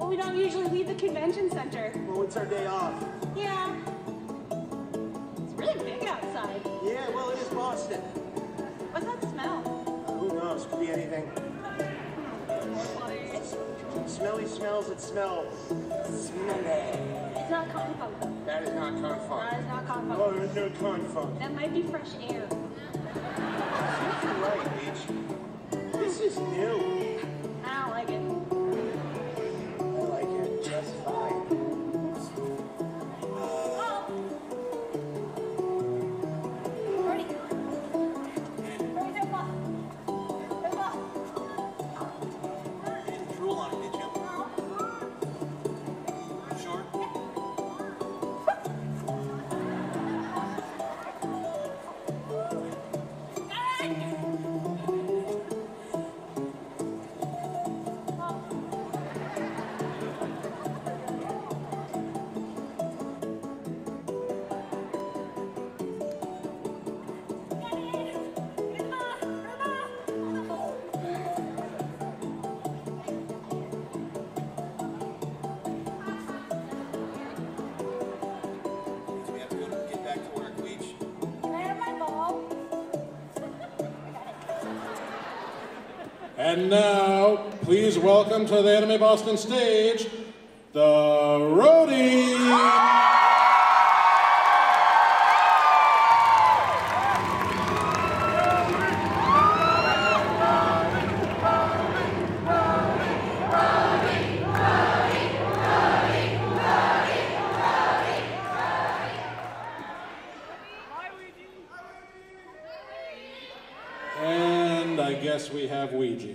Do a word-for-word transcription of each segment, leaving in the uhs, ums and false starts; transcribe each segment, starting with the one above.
we don't usually leave the convention center. Well, it's our day off. Yeah. It's really big outside. Yeah, well, it is Boston. What's that smell? Uh, who knows? Could be anything. Smelly smells that smell smelly. It's not cotton funk. That is not cotton funk. That is not cotton funk. Oh, there's no cotton funk. That might be fresh air. You're right, Peach. This is new. I don't like it. I like it just fine. Oh. Ready? Ready, take off. Take off. You didn't drool on it, did you? You sure? And now, please welcome to the Anime Boston stage, the Roadie! And I guess we have Ouija.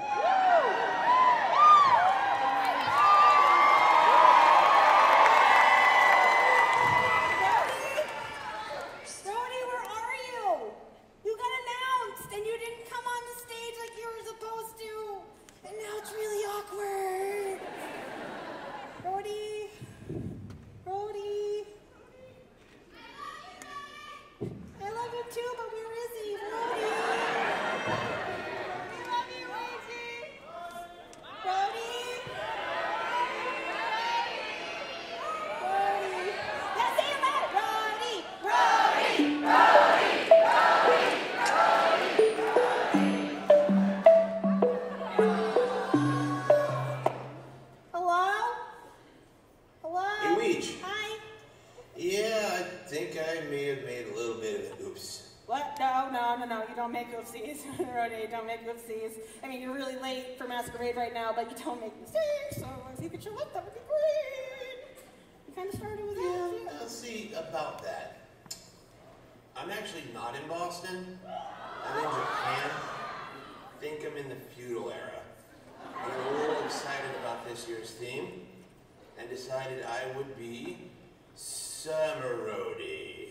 I mean, you're really late for Masquerade right now, but you don't make mistakes, so if you could show up, that would be great. You kind of started with yeah, that. Let's see about that. I'm actually not in Boston. I'm in Japan. I think I'm in the feudal era. I'm a little excited about this year's theme, and decided I would be Samarodi.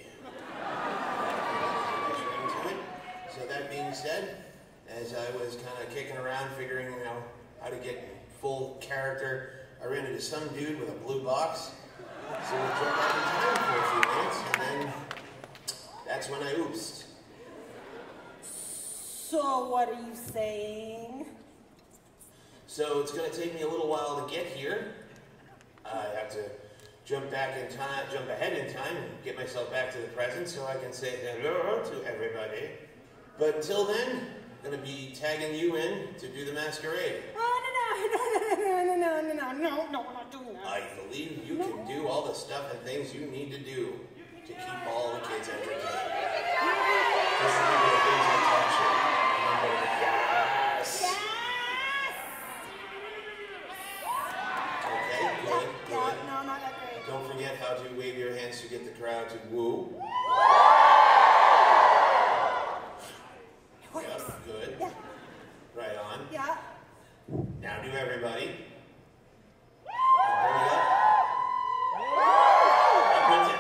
So that being said, as I was kind of kicking around figuring out how to get full character, I ran into some dude with a blue box. So we jumped back in time for a few minutes, and then that's when I oopsed. So what are you saying? So it's going to take me a little while to get here. I have to jump back in time, jump ahead in time, and get myself back to the present so I can say hello to everybody. But until then, I'm going to be tagging you in to do the masquerade. Oh, no, no, no, no, no, no, no, no, no, we're not doing that. I believe you no. can do all the stuff and things you need to do to keep all the kids entertained. Just remember the things I taught you. Remember the yes. Yes. Okay, good, Yeah, good. no, not that great. Don't forget how to wave your hands to get the crowd to woo. Yep, good. Yeah. Right on. Yeah. Now do everybody. Now bring it up. Now print it.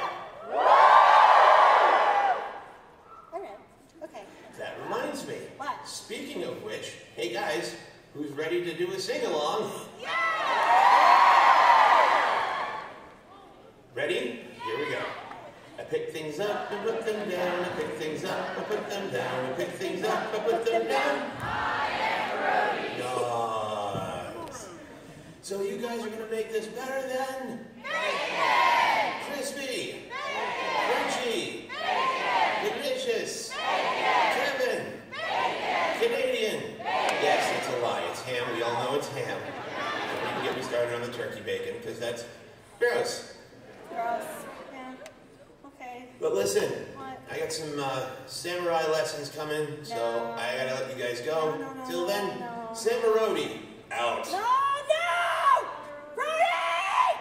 Okay. Okay. That reminds me. What? Speaking of which, hey guys, who's ready to do a sing-along? Yeah! Ready? Here we go. I pick things up and put them down. I pick things up and put them down. I pick things up and put them down. I am Roadie. Nice. So you guys are gonna make this better then? Crispy! Crunchy! Delicious! Kevin! Canadian! Yes, it's a lie. It's ham. We all know it's ham. Don't even get me started on the turkey bacon, because that's gross. Gross. Yeah. Okay. But listen, What? I got some uh, samurai lessons coming, so No. I gotta let you guys go. No, no, no, Till then, no, no. Samarodi, out. No, no! Rudy!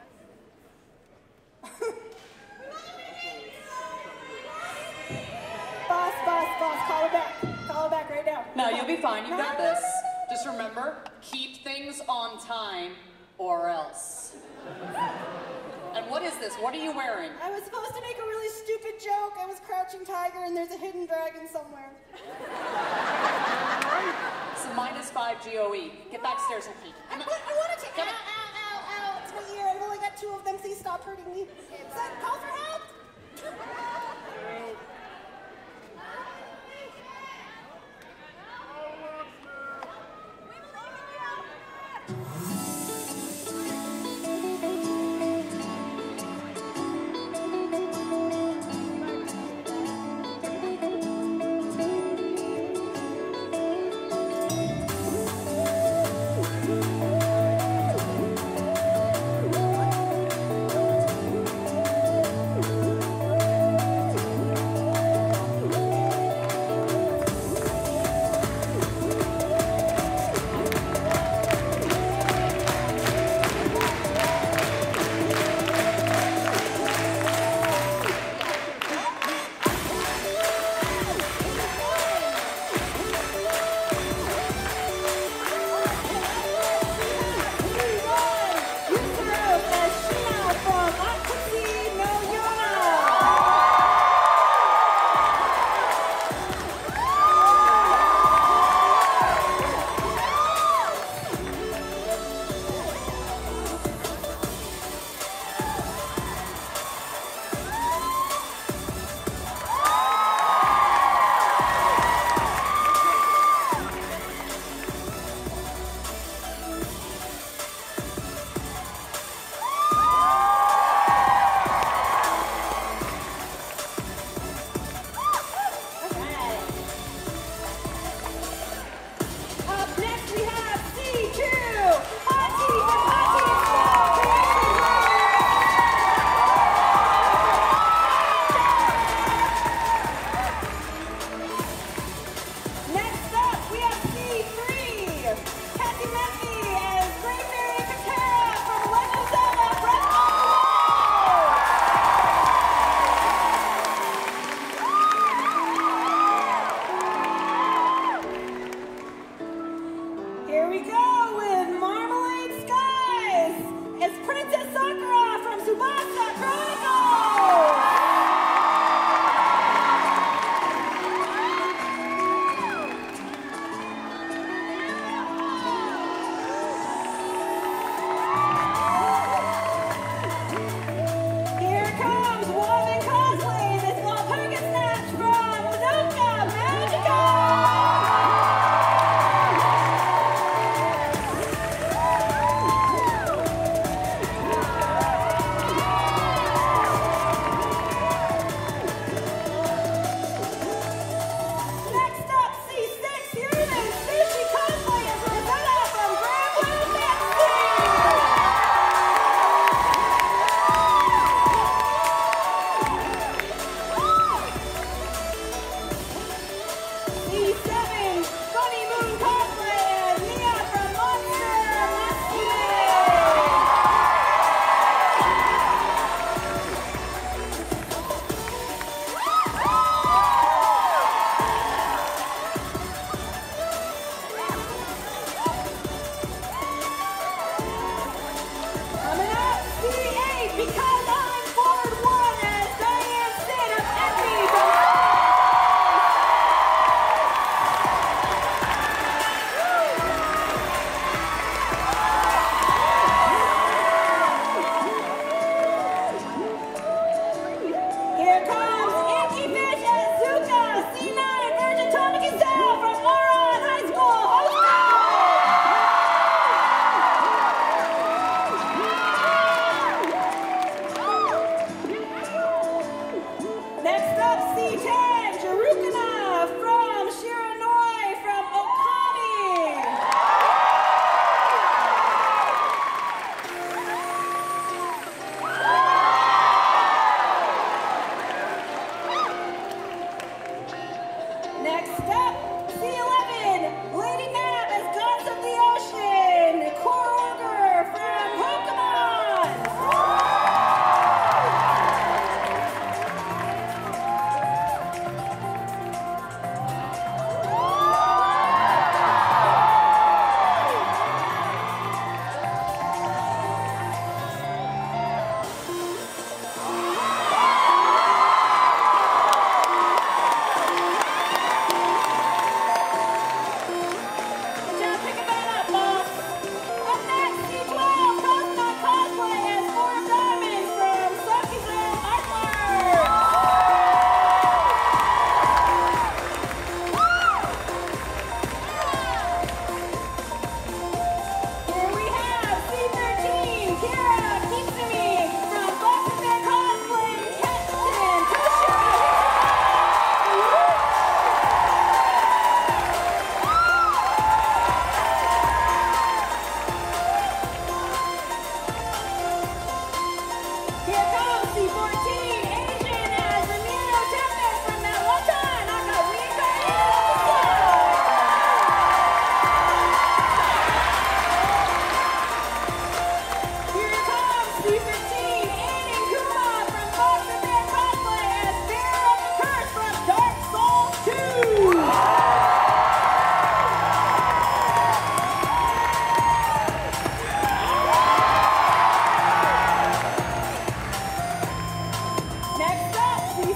Boss, boss, boss, call her back. Call her back right now. No, you'll be fine. You've No, got no, this. no, no. Just remember, keep things on time or else. And what is this? What are you wearing? I was supposed to make a really stupid joke. I was Crouching Tiger and there's a hidden dragon somewhere. It's a minus five G O E. Get backstairs and peek. I, I wanted to. Ow, ow, ow, ow. It's my ear. I've only got two of them. Please stop hurting me. Son, call for help.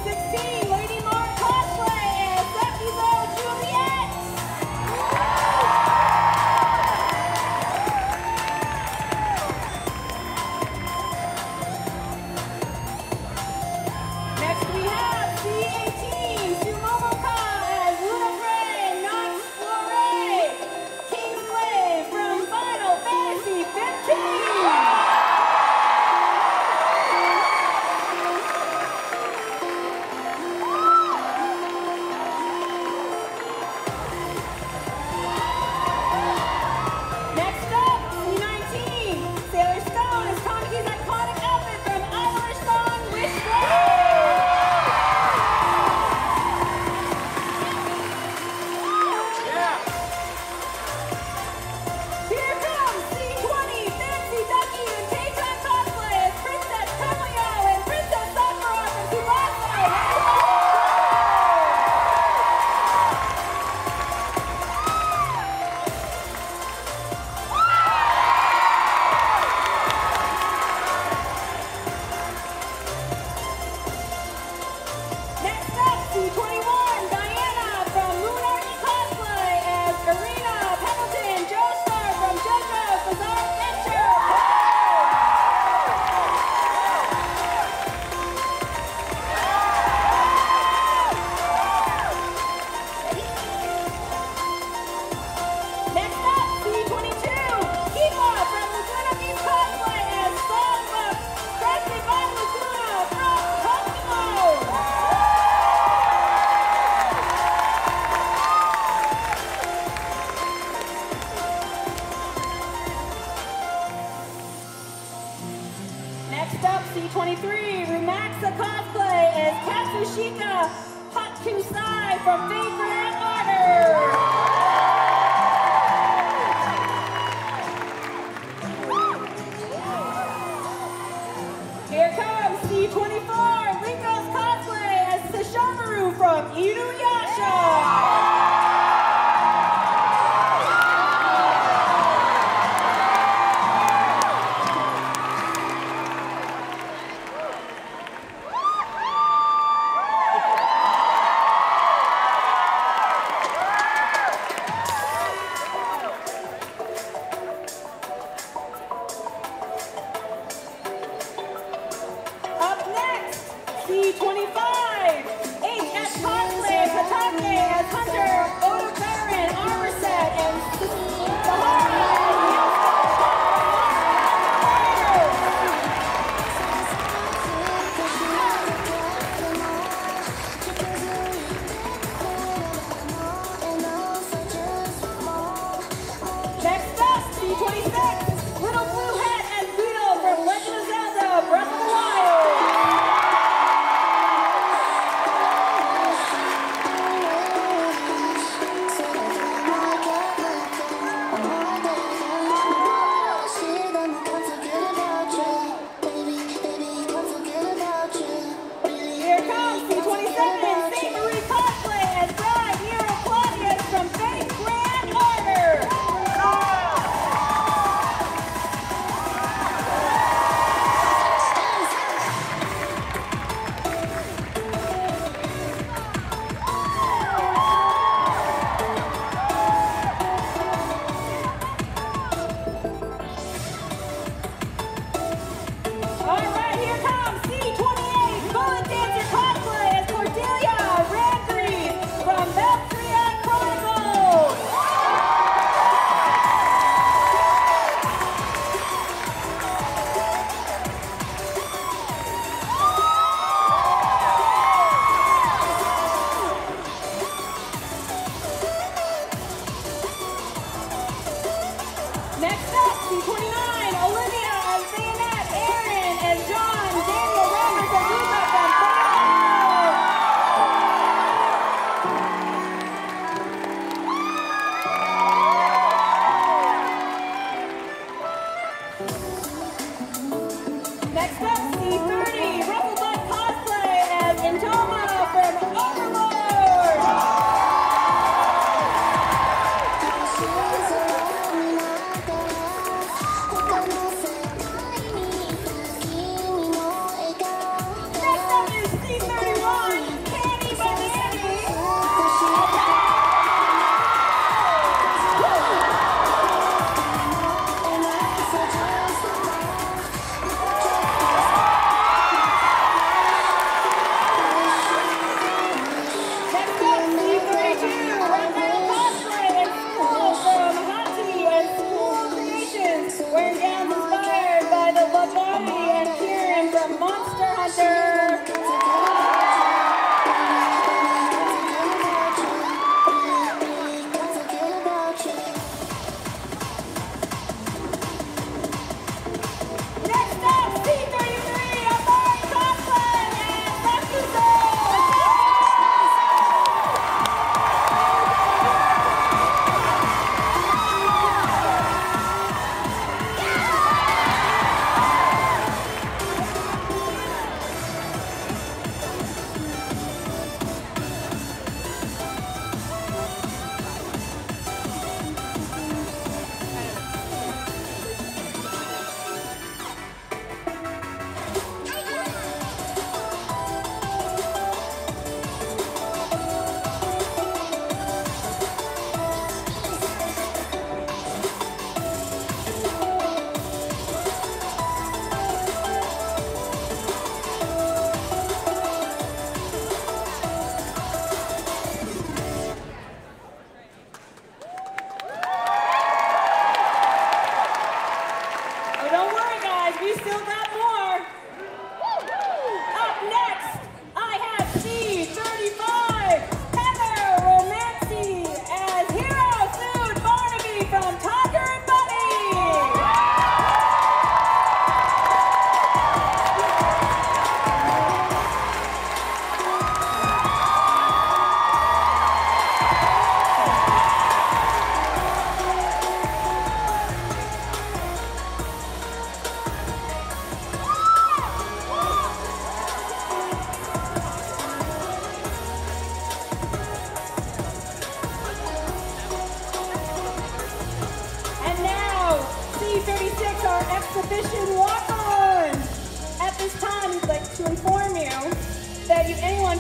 sixteen, Lady Mark cosplay as Seffizo Juliet. Next we have C eighteen, Sumomoka as Luna Frey, Nox Flore, Kingsley from Final Fantasy fifteen. Next up, C nineteen, Sailor Stone as Tanaki's iconic outfit from Irish song Wishbone. Here comes C twenty, Fancy Ducky and K-Time cosplay as Princess Tomoyo and Princess Sakura from Tsubasa. Next up, C twenty-one, Diana from Moonarchy cosplay as Irina Pendleton Joestar from JoJo's Bizarre Adventure. Next up, C twenty-two, Kiba from Laguna Beach cosplay as Songbook, crafted by Laguna from Kokomo. Next up, C twenty-three, Rumaxa cosplay as Katsushika Hatkusai from Fate Grand Order. Here comes C twenty-four, Linko's cosplay as Sesshomaru from Inuyasha. Up next, C twenty-five, H S cosplay as Hatake as Hunter, Oda Baron, Armor Set, and Sahara as Next up, C twenty-six, Little Blue Hat as Guido from Legend of Zelda, Breath of the Wild.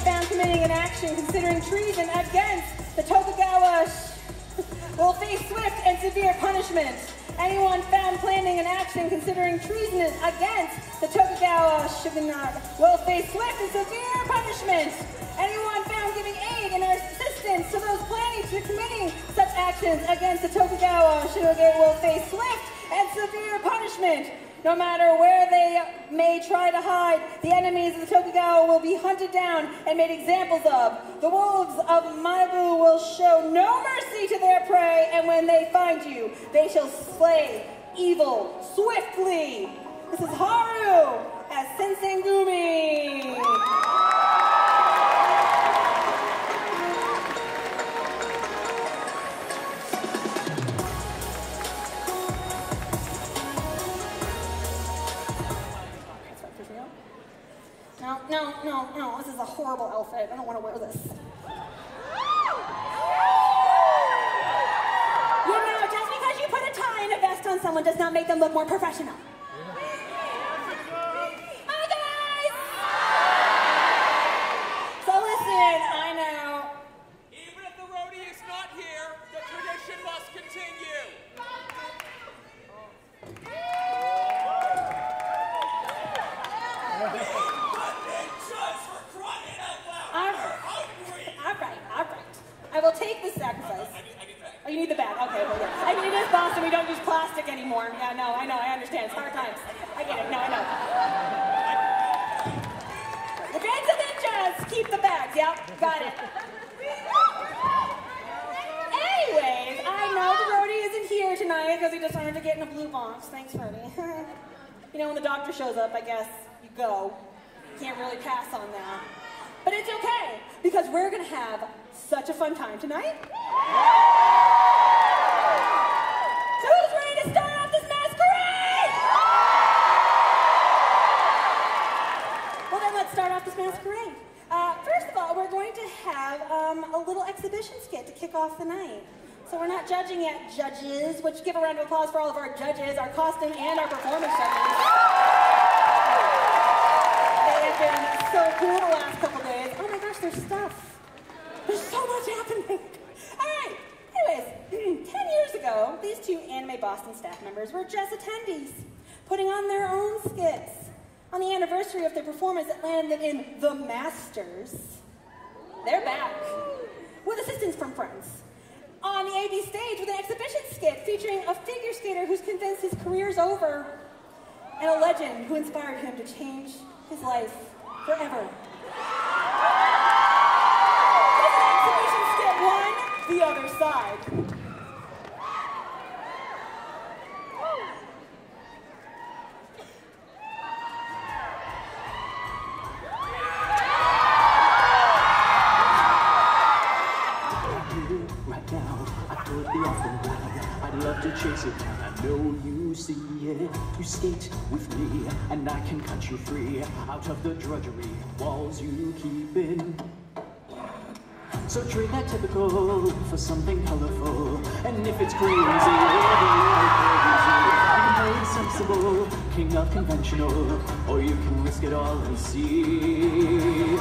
found committing an action considering treason against the Tokugawa will face swift and severe punishment. Anyone found planning an action considering treason against the Tokugawa shogunate will face swift and severe punishment. Anyone found giving aid and assistance to those planning to committing such actions against the Tokugawa shogunate will face swift and severe punishment. No matter where they may try to hide, the enemies of the Tokugawa will be hunted down and made examples of. The wolves of Maibu will show no mercy to their prey, and when they find you, they shall slay evil swiftly. This is Haru as Sensengumi. No, no, no, no, this is a horrible outfit. I don't want to wear this. You know, just because you put a tie and a vest on someone does not make them look more professional. Hi, guys! So listen, I know. Even if the roadie is not here, the tradition must continue. I will take the sacrifice. Oh, you need the bag. Okay, well, yeah. I mean, it is Boston. We don't use plastic anymore. Yeah, no, I know. I understand. It's hard times. I get it. No, I know. The Bands of Ninjas. Keep the bags. Yep, got it. Anyways, I know the roadie isn't here tonight because he decided to get in a blue box. Thanks, Freddie. You know, when the doctor shows up, I guess you go. You can't really pass on that. But it's okay, because we're going to have such a fun time tonight. So who's ready to start off this masquerade? Well, then let's start off this masquerade. Uh, first of all, we're going to have um, a little exhibition skit to kick off the night. So we're not judging yet, judges, which give a round of applause for all of our judges, our costume and our performance judges. They have been so cool the last couple days. Oh my gosh, there's stuff. There's so much happening. All right. Anyways, ten years ago, these two Anime Boston staff members were just attendees, putting on their own skits. On the anniversary of their performance that landed in The Masters, they're back, with assistance from friends. On the A B stage with an exhibition skit featuring a figure skater who's convinced his career's over, and a legend who inspired him to change his life forever. This is exhibition skit one, The Other Side. Right now, I could be off and wild. I'd love to chase it down. I know you see it. You skate with me, and I can cut you free out of the drudgery walls you keep in. So trade that typical for something colorful. And if it's crazy, you can play it sensible, king of conventional, or you can risk it all and see.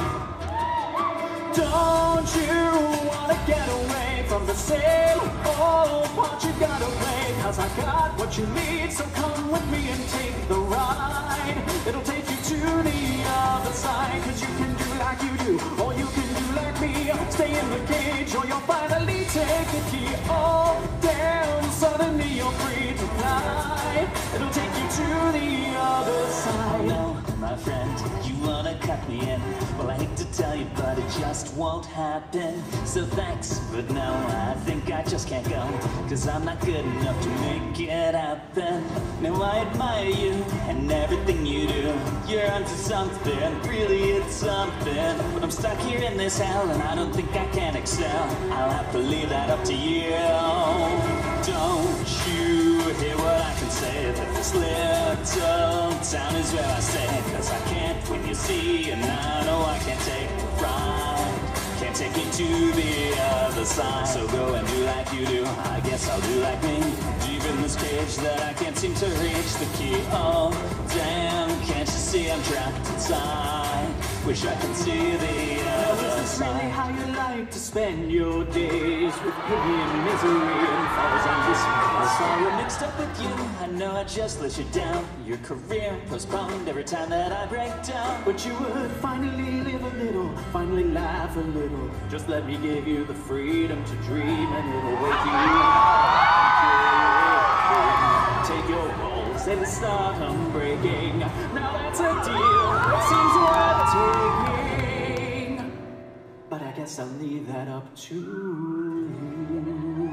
Don't you wanna get away from the same old part you gotta play? Cause I got what you need, so come with me and take the ride. It'll take you to the other side. Cause you can do like you do, or you can do like me. Stay in the cage, or you'll finally take the key. Oh damn, suddenly you're free to fly. It'll take you to the other side. No, my friend, you wanna cut me in. Well, I hate to tell you, but it just won't happen. So thanks, but no, I think I just can't go. Cause I'm not good enough to make it happen. Now I admire you and everything you do. You're onto something, really it's something. But I'm stuck here in this hell and I don't think I can excel. I'll have to leave that up to you. Don't you hear what I can say? That this little town is where I stay. Cause I can't win, you see, and I know I can't take the ride. Can't take me to the other side. So go and do like you do, I guess I'll do like me. Deep in this cage that I can't seem to reach the key. Oh, damn, can't you see I'm trapped inside? Wish I could see the other side. really how you like to spend your days, with pity and misery and falls on dismay. Sorry mixed up with you, I know I just let you down. Your career postponed every time that I break down. But you would finally live a little, finally laugh a little. Just let me give you the freedom to dream, and it'll wake you up. Take your balls and start unbreaking. Now that's a deal that seems worth taking. But I guess I'll leave that up to you.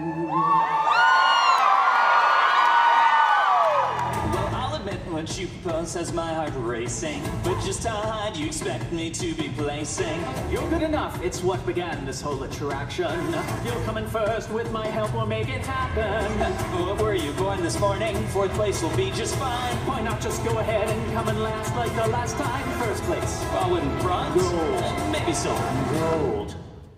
Well, I'll admit what you propose has my heart racing. But just how high do you expect me to be placing? You're good enough, it's what began this whole attraction. You'll come in first, with my help we'll make it happen. What were you born this morning? Fourth place will be just fine. Why not just go ahead and come in last like the last time? First place. I wouldn't bronze. Gold. Uh, maybe silver. Gold.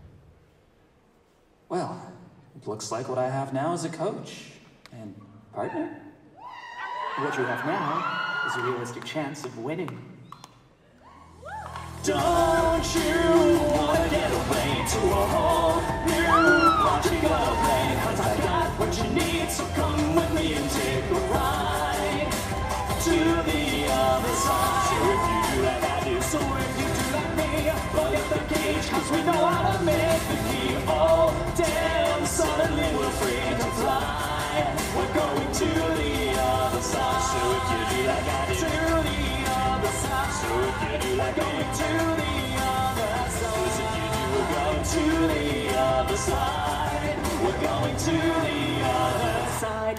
Well, it looks like what I have now is a coach and partner. What you have now is a realistic chance of winning. Don't you wanna get away to a whole new party gonna play? Cause I got what you need, so come with me and take a ride to the other side. So if you do like I do, So if you do like me, forget the cage, cause we know how to make the key. Oh, damn, suddenly we're free to fly. We're going to the other side. so if you do like I do, To the other side. so if you do like I Going do, to the other side. cause if you do, we're going To the other side. we're going to the other Side.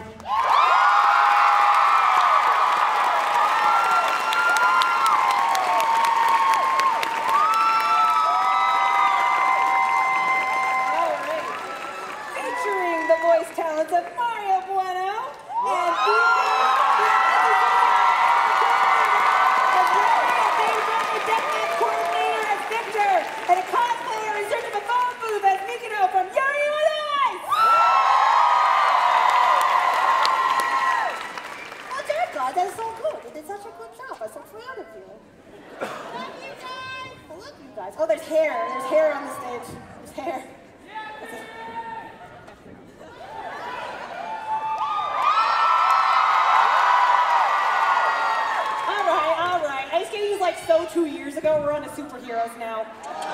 All right. Featuring the voice talents of Mario Bueno and as Deckman coordinator as Victor, and a cosplayer in search of a phone booth as Mikino from Yuri on Ice. Oh, dear God, that's so good. You did such a good job. I'm so proud of you. Love you guys. I love you guys. Oh, there's hair. There's hair on the stage. There's hair. Okay. All right, all right. Ice Skating was like so two years ago. We're on to superheroes now.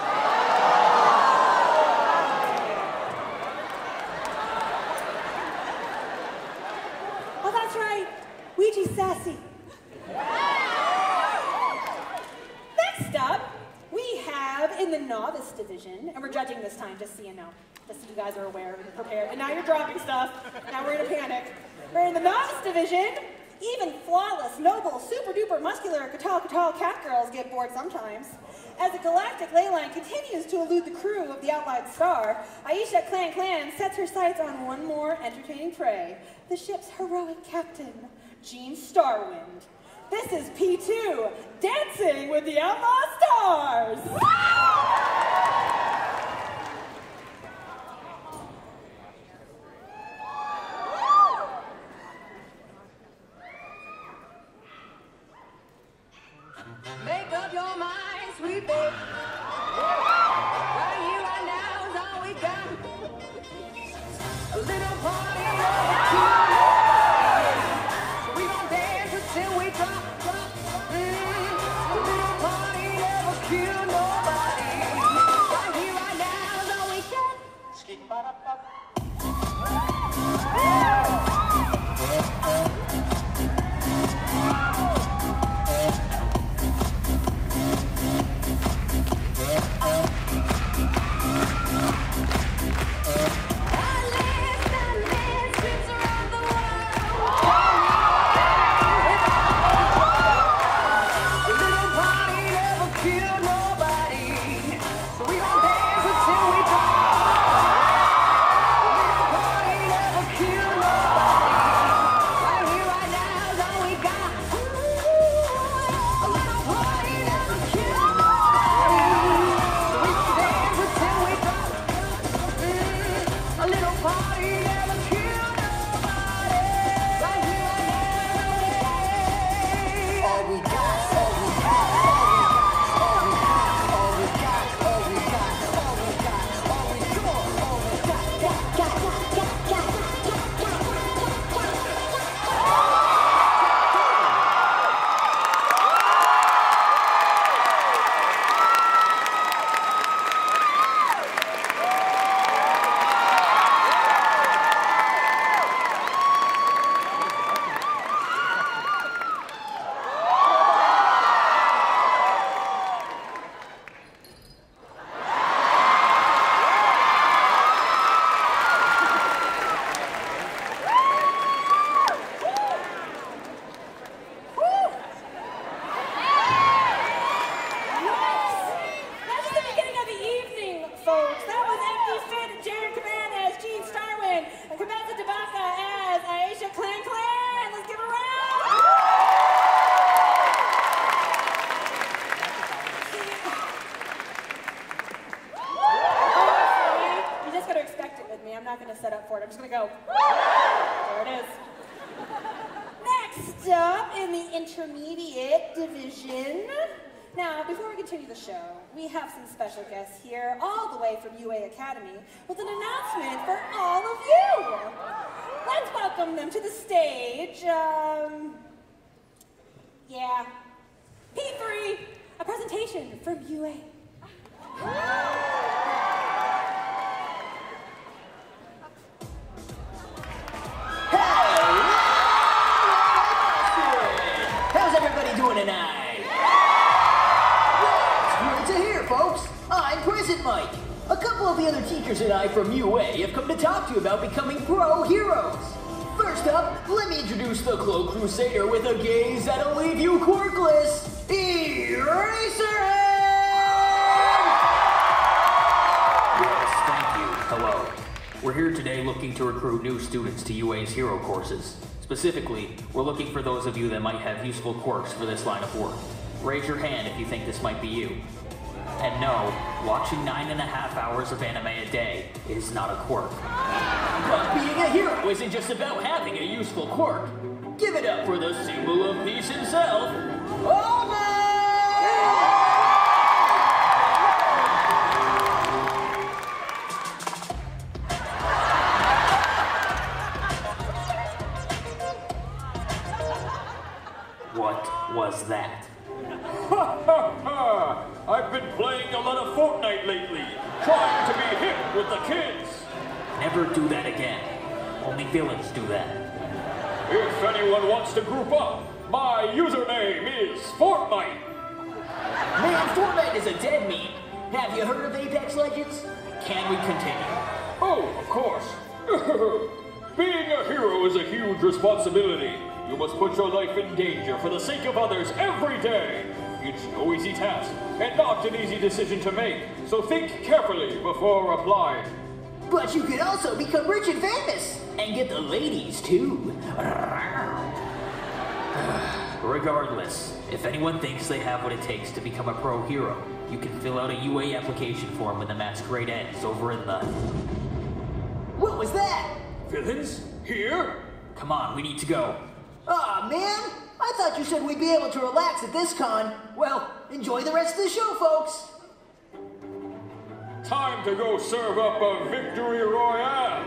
Oh, that's right. Ouija's sassy. Next up, we have in the novice division, and we're judging this time, just so you know, just so you guys are aware and prepared. And now you're dropping stuff. Now we're in a panic. We're in the novice division. Even flawless, noble, super duper muscular, katal katal cat girls get bored sometimes. As the galactic ley line continues to elude the crew of the outlined star, Aisha Clan Clan sets her sights on one more entertaining prey, the ship's heroic captain, Gene Starwind. This is P two, Dancing with the Outlaw Stars! Make up your mind, sweet babe. Right here, right now is all we got. A little party of the cool. We gon' dance until we drop, drop. Mm. A little party never kill nobody. folks. That was Empty Fit, Jared Caban as Gene Starwin, and Kabeza Tabaka as Aisha Clan Clan. Let's give her a round. You just gotta expect it with me. I'm not gonna set up for it. I'm just gonna go. There it is. Next up in the intermediate division. Now, before we continue the show, we have some special guests here, all the way from U A Academy, with an announcement for all of you. Let's welcome them to the stage. Um, yeah. P three, a presentation from U A. How's everybody doing tonight? Well, it's great to hear, folks. I'm Present Mike. A couple of the other teachers and I from U A have come to talk to you about becoming pro heroes. First up, let me introduce the Cloak Crusader with a gaze that'll leave you quirkless, Eraserhead! Yes, thank you. Hello. We're here today looking to recruit new students to U A's hero courses. Specifically, we're looking for those of you that might have useful quirks for this line of work. Raise your hand if you think this might be you. And no, watching nine and a half hours of anime a day is not a quirk. But being a hero isn't just about having a useful quirk. Give it up for the symbol of peace himself, Oma! What was that? Ha ha ha! I've been playing a lot of Fortnite lately, trying to be hip with the kids. Never do that again. Only villains do that. If anyone wants to group up, my username is Fortnite. Man, Fortnite is a dead meme. Have you heard of Apex Legends? Can we continue? Oh, of course. Being a hero is a huge responsibility. You must put your life in danger for the sake of others every day. It's no easy task, and not an easy decision to make, so think carefully before applying. But you could also become rich and famous, and get the ladies too. Regardless, if anyone thinks they have what it takes to become a pro hero, you can fill out a U A application form when the masquerade ends over in the... What was that? Villains? Here? Come on, we need to go. Aw, man! I thought you said we'd be able to relax at this con. Well, enjoy the rest of the show, folks. Time to go serve up a victory royale.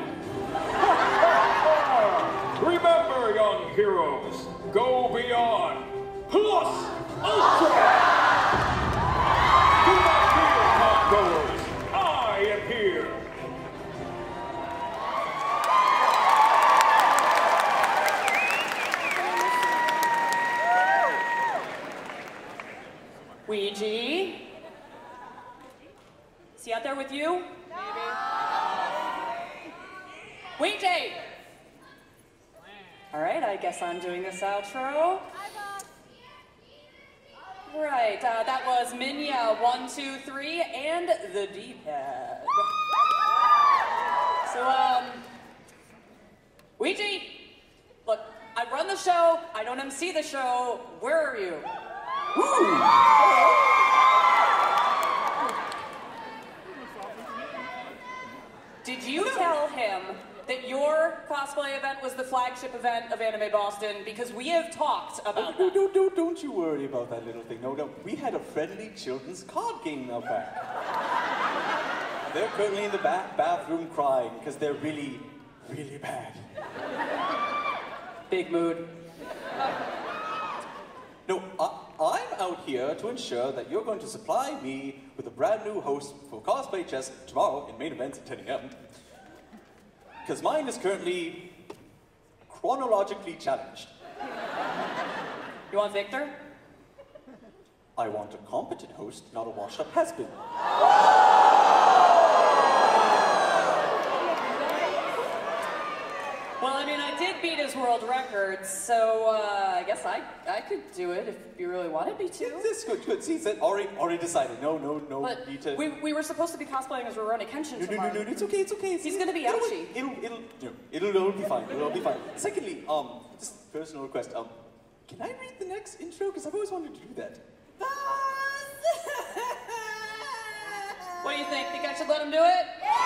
Remember, young heroes, go beyond. Plus Ultra! Do not fear, conquerors. I am here. Ouija? Is he out there with you? Maybe. Ouija! All right, I guess I'm doing this outro. Right, uh, that was Minya, one, two, three, and the D-pad. So, um, Ouija, look, I run the show, I don't M C the show, where are you? Woo! Did you tell him that your cosplay event was the flagship event of Anime Boston? Because we have talked about oh, that. No, no, don't you worry about that little thing. No, no, we had a friendly children's card game out back. They're currently in the ba bathroom crying because they're really, really bad. Big mood. No, I, I'm out here to ensure that you're going to supply me with a brand new host for Cosplay Chess tomorrow in main event at ten A M Because mine is currently chronologically challenged. You want Victor? I want a competent host, not a washed-up has-been. Well, I mean, I did beat his Guinness World Records, so uh, I guess I, I could do it if you really wanted me to. This good, good. See, it's already, already decided. No, no, no But need to... we, we were supposed to be cosplaying as Rurouni Kenshin No, no, tomorrow. no, no, it's okay, it's okay. It's, He's gonna be it'll, ouchie. It'll, it'll, it'll, it'll, it'll all be fine. It'll all be fine. Secondly, um, just personal request. Um, can I read the next intro? Because I've always wanted to do that. What do you think? Think I should let him do it?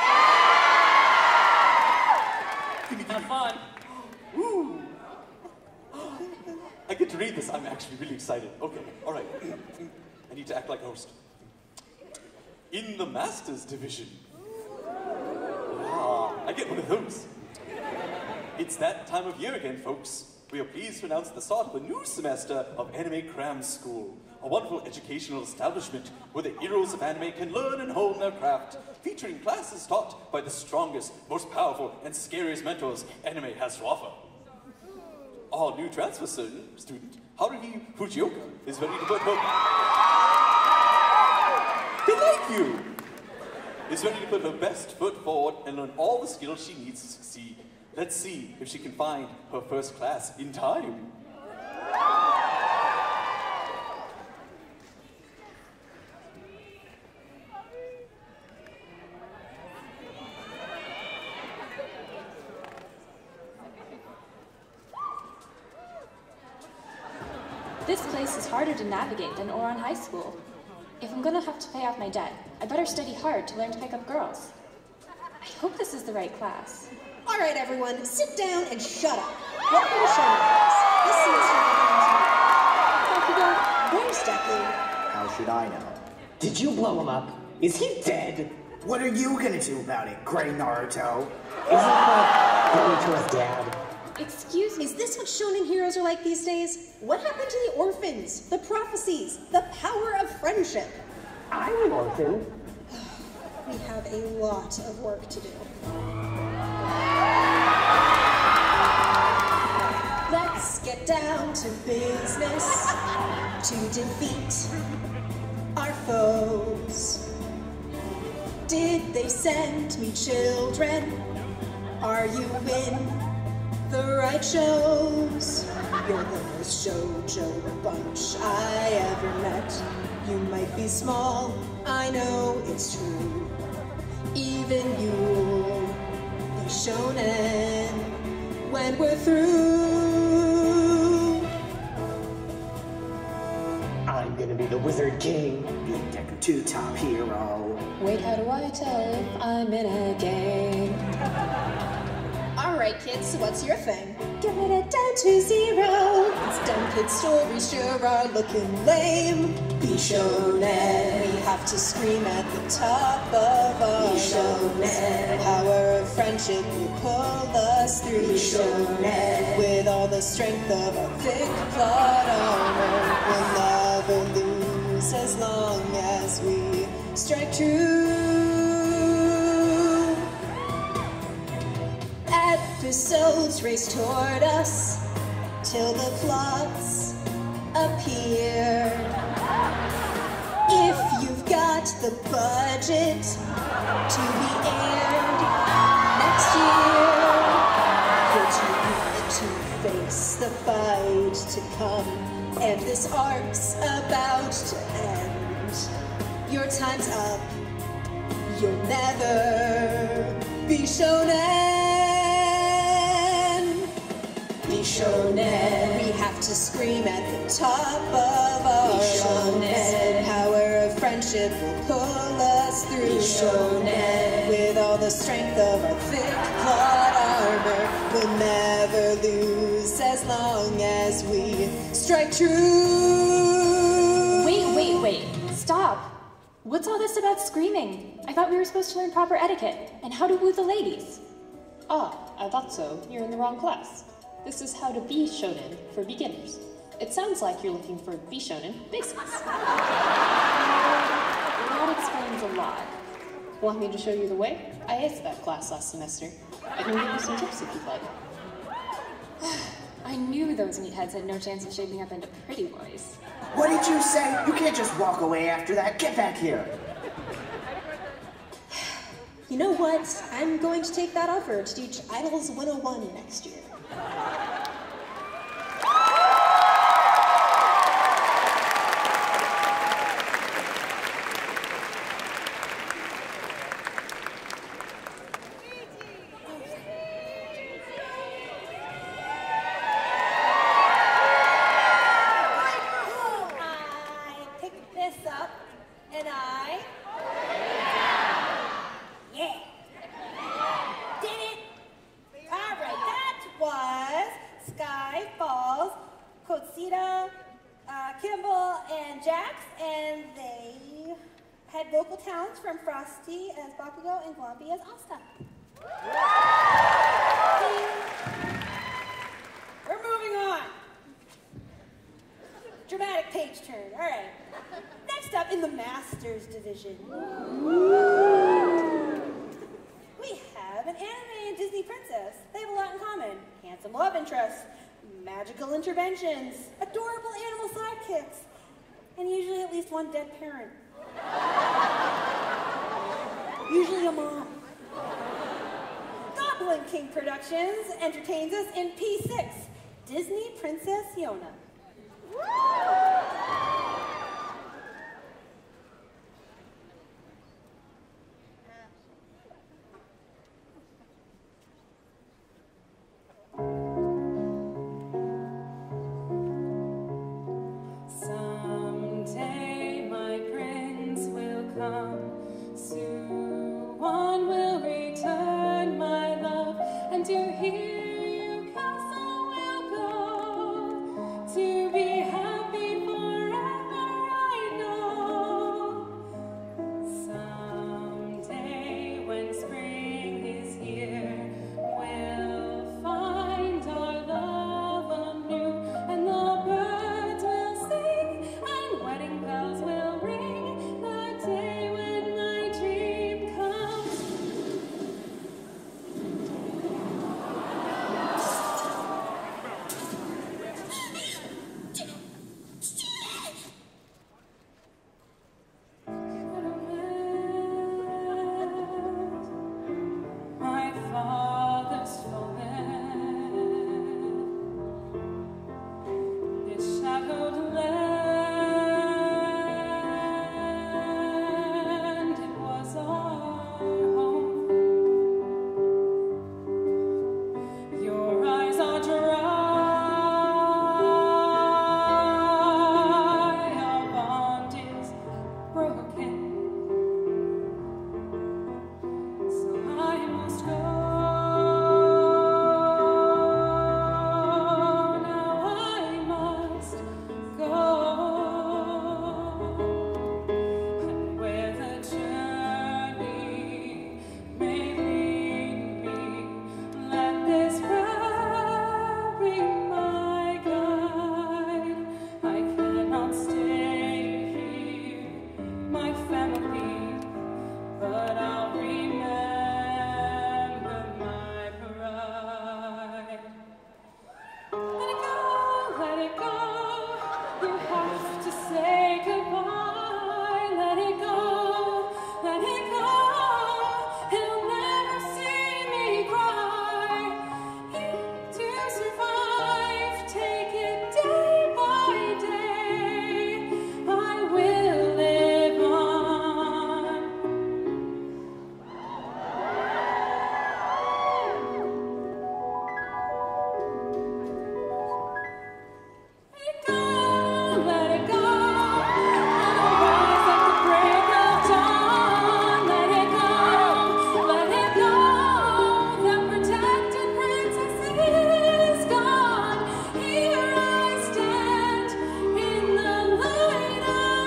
Yeah! Have fun. Woo! I get to read this. I'm actually really excited. Okay, all right. I need to act like a host. In the Masters Division. Ah, I get one of those. It's that time of year again, folks. We are pleased to announce the start of a new semester of Anime Cram School, a wonderful educational establishment where the heroes of anime can learn and hone their craft, featuring classes taught by the strongest, most powerful, and scariest mentors anime has to offer. Our new transfer student, student Haruhi Fujioka, is ready to put her... Thank you! Is ready to put her best foot forward and learn all the skills she needs to succeed. Let's see if she can find her first class in time. This place is harder to navigate than Oran High School. If I'm gonna have to pay off my debt, I better study hard to learn to pick up girls. I hope this is the right class. All right, everyone, sit down and shut up. Welcome to Shonen Class. This semester we're going to... Bakugo, where's Deku? How should I know? Did you blow him up? Is he dead? What are you gonna do about it, Gray Naruto? Isn't that going to his dad? Excuse me. Is this what shonen heroes are like these days? What happened to the orphans, the prophecies, the power of friendship? I'm an orphan. We have a lot of work to do. Let's get down to business to defeat our foes. Did they send me children? Are you in the right shows? You're the most shoujo bunch I ever met. You might be small, I know it's true. Even you'll be shonen when we're through. I'm gonna be the Wizard King. Big Deku two top hero. Wait, how do I tell if I'm in a game? All right, kids, so what's your thing? Get it down to zero. These dumb kid stories sure are looking lame. Be shonen. We have to scream at the top of our Be shonen. Power of friendship will pull us through. Be shonen. With all the strength of a thick plot armor, we'll never lose as long as we strike true. Episodes race toward us till the plots appear. If you've got the budget to be aired next year, you're too weak to face the fight to come, and this arc's about to end. Your time's up. You'll never be shonen. Be shonen. We have to scream at the top of our Be shonen. Power of friendship will pull us through. Be shonen. With all the strength of our thick plot armor, we'll never lose as long as we strike true. Wait, wait, wait. Stop. What's all this about screaming? I thought we were supposed to learn proper etiquette and how to woo the ladies. Ah, I thought so. You're in the wrong class. This is how to be shonen for beginners. It sounds like you're looking for be shonen basics. That explains a lot. Want me to show you the way? I aced that class last semester. I can give you some tips if you'd like. I knew those meatheads had no chance of shaping up into pretty boys. What did you say? You can't just walk away after that. Get back here. You know what? I'm going to take that offer to teach Idols one oh one next year. sounds from Frosty as Bakugo and Glomby as Asta. We're moving on. Dramatic page turn. All right. Next up in the Masters division, we have an anime and Disney princess. They have a lot in common. Handsome love interests, magical interventions, adorable animal sidekicks, and usually at least one dead parent. Usually a mom. Goblin King Productions entertains us in P six, Disney Princess Yona. Someday my prince will come, soon one will return my love, and to hear you castle will go, to be happy forever I know. Someday when spring is here, we'll find our love anew, and the birds will sing, and wedding bells will ring, the day when my dream comes. My father's fallen, this shadowed land, it was our home. Your eyes are dry, our bond is broken. So I must go. Now I must go. And where the journey may lead me, let this road be my guide. I cannot stay here, my family, but I'll remember my pride. Let it go, let it go. You have to say goodbye. Let it go, let it go. He'll never see me cry. To survive, take it day by day. I will live on. Let it go, let it go. I'll rise at the break of dawn. Let it go, let it go. The protected princess is gone. Here I stand in the light of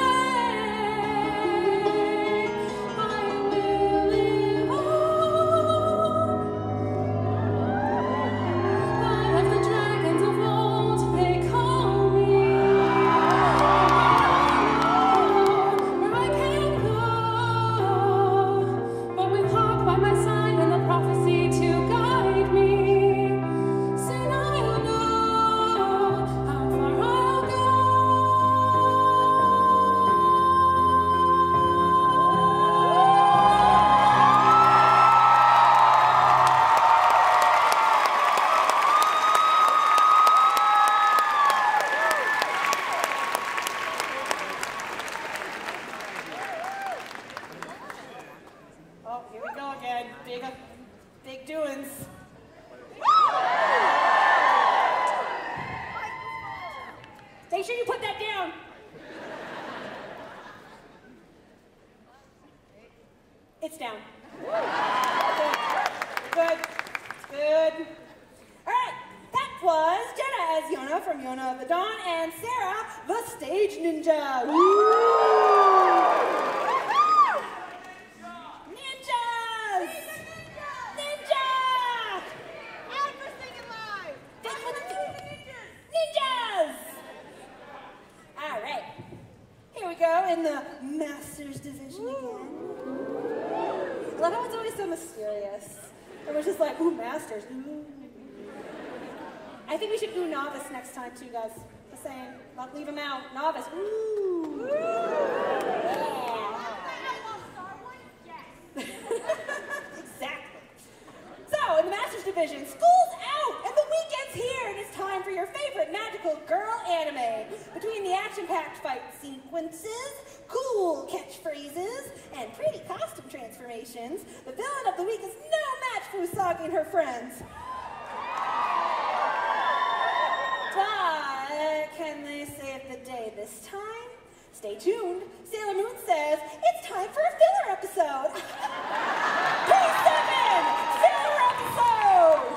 day. I will live on. But as the dragons of old, they call me. Where I can go, but with Hawk by my side and the prophecy to guide me, soon I'll know how far I'll go. Oh, here we go again. Big, big doings. Make sure you put that down. It's down. Good. Good. Good. All right. That was Jenna as Yona from Yona of the Dawn and Sarah, the Stage Ninja. Woo! love how it's always so mysterious. Everyone's just like, ooh, masters, ooh. I think we should ooh novice next time too, guys. Just saying, not leave them out. Novice, ooh. Ooh. Yeah. Exactly. So, in the Masters Division, school's out and the weekend's here, and it's time for your favorite magical girl anime. Between the action-packed fight sequences, cool catchphrases, and pretty costume transformations, the villain of the week is no match for Usagi and her friends. But can they save the day this time? Stay tuned. Sailor Moon says it's time for a filler episode. P seven! Filler episode!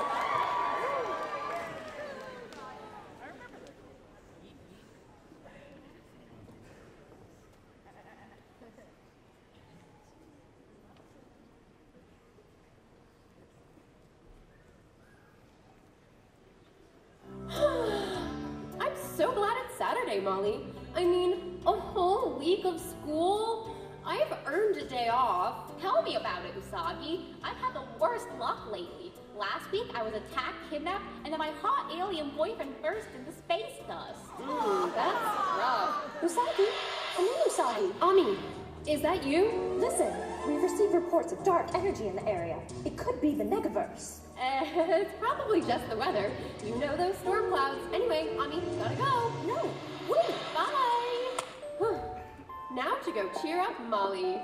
I'm so glad it's Saturday, Molly. I mean, a whole week of school? I've earned a day off. Tell me about it, Usagi. I've had the worst luck lately. Last week, I was attacked, kidnapped, and then my hot alien boyfriend burst into space dust. Ooh, that's rough. Usagi? I mean Usagi. Ami, is that you? Listen, we've received reports of dark energy in the area. It could be the Negaverse. Uh, it's probably just the weather. You know those storm clouds. Anyway, Ami, gotta go. No, wait. Bye. Now to go cheer up Molly.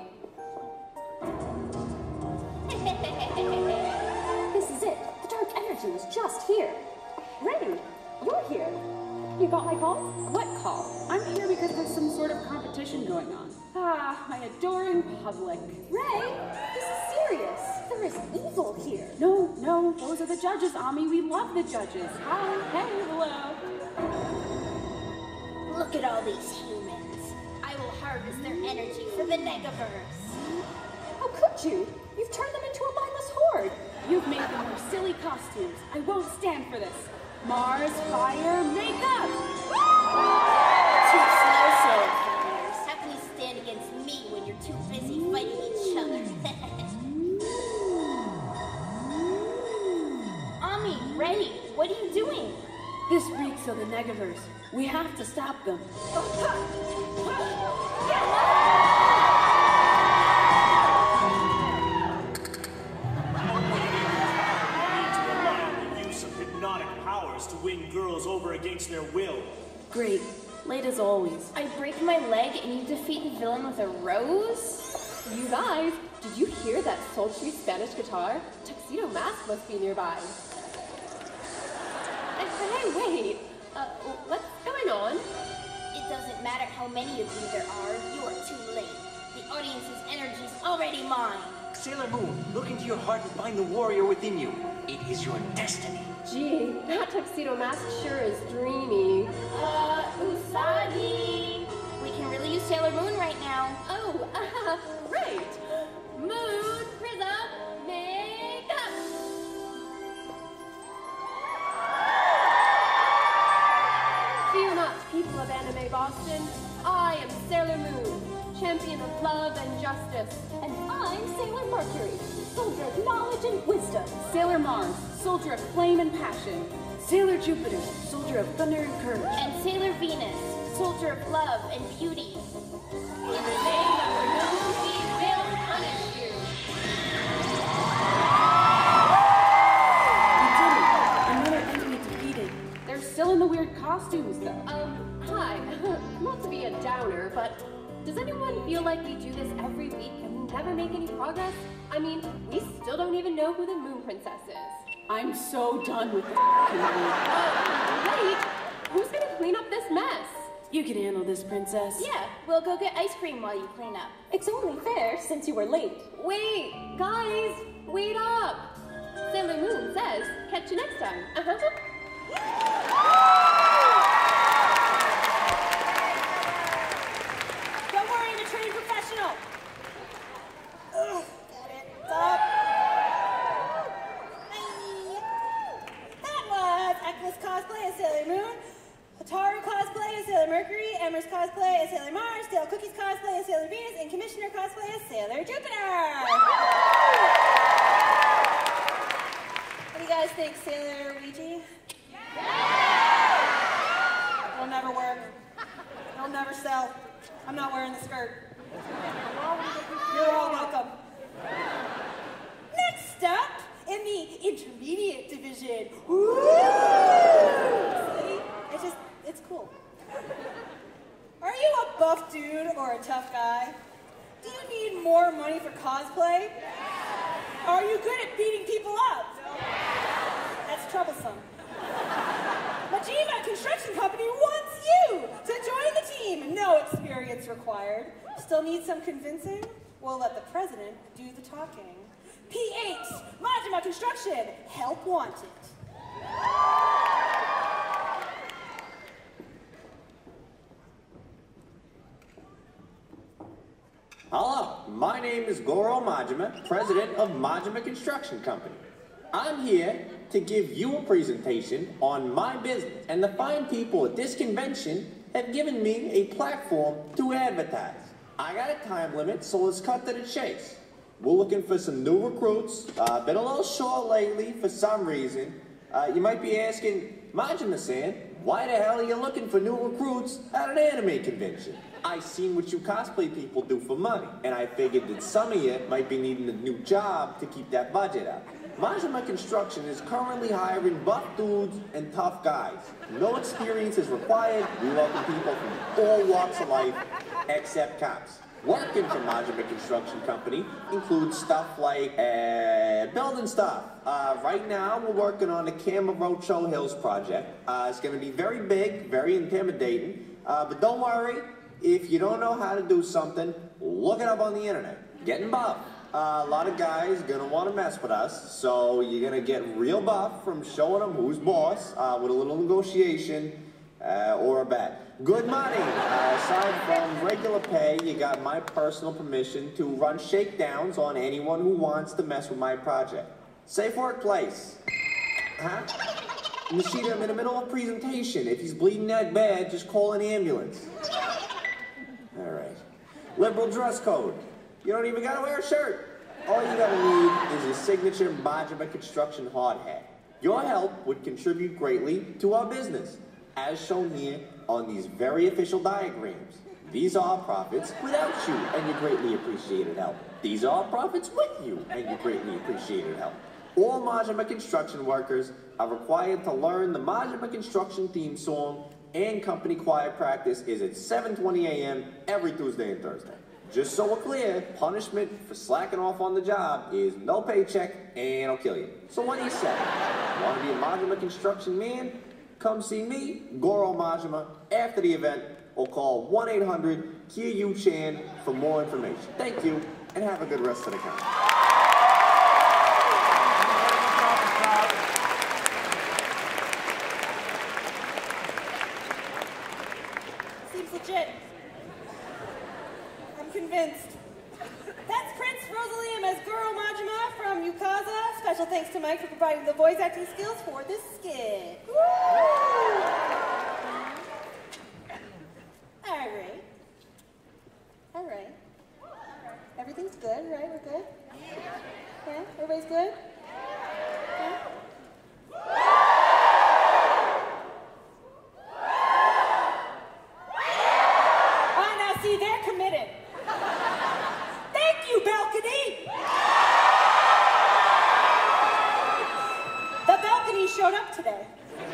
This is it. The dark energy was just here. Ray, you're here. You got my call? What call? I'm here because there's some sort of competition going on. Ah, my adoring public. Ray, this is serious. There is evil here. No, no, those are the judges, Ami. We love the judges. Hi, hey, hello. Look at all these humans. I will harvest their energy for the Negaverse. How could you? You've turned them into a mindless horde. You've made them wear silly costumes. I won't stand for this. Mars, fire, makeup! Too slow, silly fingers. How can you stand against me when you're too busy fighting each other? Ami, Ray, what are you doing? This reeks of the Negaverse. We have to stop them. To win girls over against their will. Great. Late as always. I break my leg and you defeat the villain with a rose? You guys, did you hear that sultry Spanish guitar? Tuxedo Mask must be nearby. Hey, hey, wait. Uh, what's going on? It doesn't matter how many of you there are, you are too late. The audience's energy's already mine. Sailor Moon, look into your heart and find the warrior within you. It is your destiny. Gee, that Tuxedo Mask sure is dreamy. Uh, Usagi! We can really use Sailor Moon right now. Oh, uh, right. Moon, Prism, makeup! Fear not, people of Anime Boston. I am Sailor Moon, champion of love and justice. And I'm Sailor Mercury, soldier of knowledge and wisdom. Sailor Mars, soldier of flame and passion. Sailor Jupiter, soldier of thunder and courage. And Sailor Venus, soldier of love and beauty. In the name of the moon, we will punish you. We did it. Another enemy defeated. They're still in the weird costumes, though. Um, hi. Not to be a downer, but does anyone feel like we do this every week and we never make any progress? I mean, we still don't even know who the Moon Princess is. I'm so done with the f***ing moon. Uh, wait, who's gonna clean up this mess? You can handle this, princess. Yeah, we'll go get ice cream while you clean up. It's only fair since you were late. Wait, guys, wait up. Sailor Moon says, catch you next time. Uh-huh. Don't worry, I'm a trained professional. Ugh, got it. Stop. That was Ekless cosplay as Sailor Moon, Hotaru cosplay as Sailor Mercury, Emmer's cosplay as Sailor Mars, Dale Cookie's cosplay as Sailor Venus, and Commissioner cosplay as Sailor Jupiter. Sailor Ouija? It'll never work. It'll never sell. I'm not wearing the skirt. You're all welcome. Next up, in the intermediate division. Woo! See? It's just, it's cool. Are you a buff dude or a tough guy? Do you need more money for cosplay? Are you good at beating people up? That's troublesome. Majima Construction Company wants you to join the team. No experience required. Still need some convincing? We'll let the president do the talking. P eight, Majima Construction, help wanted. Hello, my name is Goro Majima, president of Majima Construction Company. I'm here to give you a presentation on my business, and the fine people at this convention have given me a platform to advertise. I got a time limit, so let's cut to the chase. We're looking for some new recruits. Uh, been a little short lately for some reason. Uh, you might be asking, Majima-san, why the hell are you looking for new recruits at an anime convention? I seen what you cosplay people do for money, and I figured that some of you might be needing a new job to keep that budget up. Majima Construction is currently hiring buff dudes and tough guys. No experience is required. We welcome people from all walks of life, except cops. Working for Majima Construction Company includes stuff like uh, building stuff. Uh, right now, we're working on the Kamurocho Hills project. Uh, it's going to be very big, very intimidating. Uh, but don't worry, if you don't know how to do something, look it up on the internet. Getting buff. Uh, a lot of guys are going to want to mess with us, so you're going to get real buff from showing them who's boss uh, with a little negotiation uh, or a bet. Good money. Uh, aside from regular pay, you got my personal permission to run shakedowns on anyone who wants to mess with my project. Safe workplace. Huh? Nishida, I'm in the middle of a presentation. If he's bleeding that bad, just call an ambulance. All right. Liberal dress code. You don't even gotta wear a shirt. All you gotta need is a signature Majima Construction hard hat. Your help would contribute greatly to our business, as shown here on these very official diagrams. These are profits without you and your greatly appreciated help. These are profits with you and your greatly appreciated help. All Majima Construction workers are required to learn the Majima Construction theme song, and company quiet practice is at seven twenty a m every Tuesday and Thursday. Just so we're clear, punishment for slacking off on the job is no paycheck and I'll kill you. So what do you say? Want to be a Majima Construction man? Come see me, Goro Majima, after the event, or call one eight hundred K U Chan for more information. Thank you, and have a good rest of the conference. Seems legit. I'm convinced. That's Prince Rosalium as Goro Majima from Yukaza. Special thanks to Mike for providing the voice acting skills for this skit. Woo! All right. All right. Everything's good, right? We're good? Yeah? Everybody's good? Yeah? Oh, now see, they're committed. Thank you, balcony! The balcony showed up today.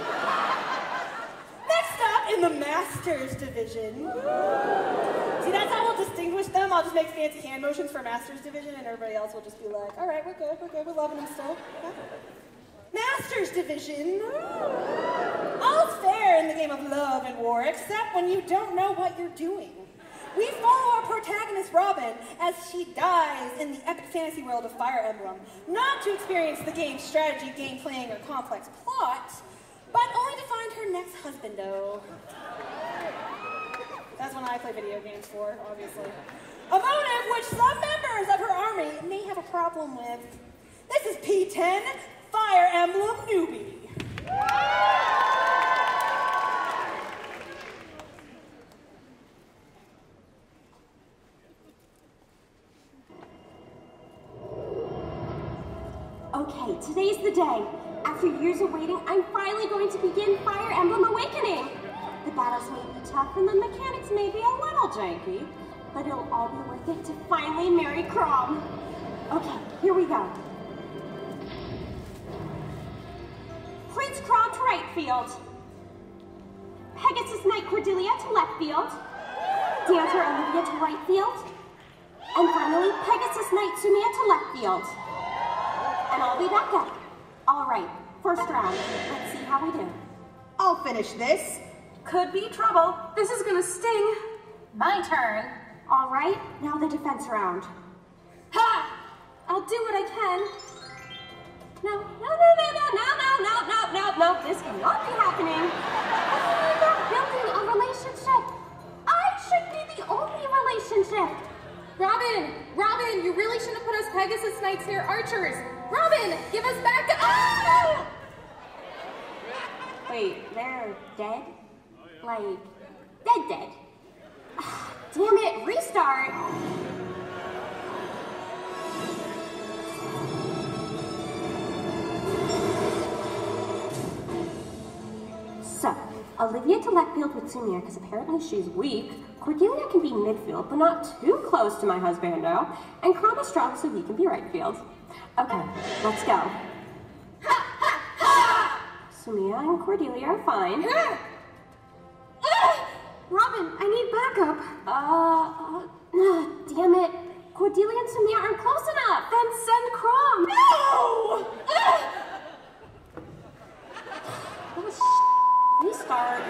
Next up, in the Masters Division. See, that's how we'll distinguish them. I'll just make fancy hand motions for Masters Division, and everybody else will just be like, all right, we're good, we're good, we're loving them still. Yeah. Masters Division. All's fair in the game of love and war, except when you don't know what you're doing. We follow our protagonist, Robin, as she dies in the epic fantasy world of Fire Emblem, not to experience the game's strategy, game playing, or complex plot, but only to find her next husbando. That's what I play video games for, obviously. A motive which some members of her army may have a problem with. This is P ten, Fire Emblem Newbie. Okay, today's the day. After years of waiting, I'm finally going to begin Fire Emblem Awakening. The battles may be tough and the mechanics may be a little janky, but it'll all be worth it to finally marry Chrom. Okay, here we go. Prince Chrom to right field. Pegasus Knight Cordelia to left field. Dancer Olivia to right field. And finally, Pegasus Knight Sumia to left field. And I'll be back up. All right, first round. Let's see how we do. I'll finish this. Could be trouble. This is gonna sting. My turn. All right, now the defense round. Ha! I'll do what I can. No, no, no, no, no, no, no, no, no, no, no. This cannot be happening. I'm not building a relationship. I should be the only relationship. Robin! Robin, you really shouldn't put us Pegasus Knights near archers! Robin, give us back to- Ah! Wait, they're dead? Like, dead dead? Damn it, restart! So, Olivia to left field with Sumia because apparently she's weak. Cordelia can be midfield, but not too close to my husbando. And Chrom is strong, so he can be right field. Okay, let's go. Sumia and Cordelia are fine. Robin, I need backup. Uh, uh, damn it. Cordelia and Sumia aren't close enough. Then send Chrom. No! That was restart.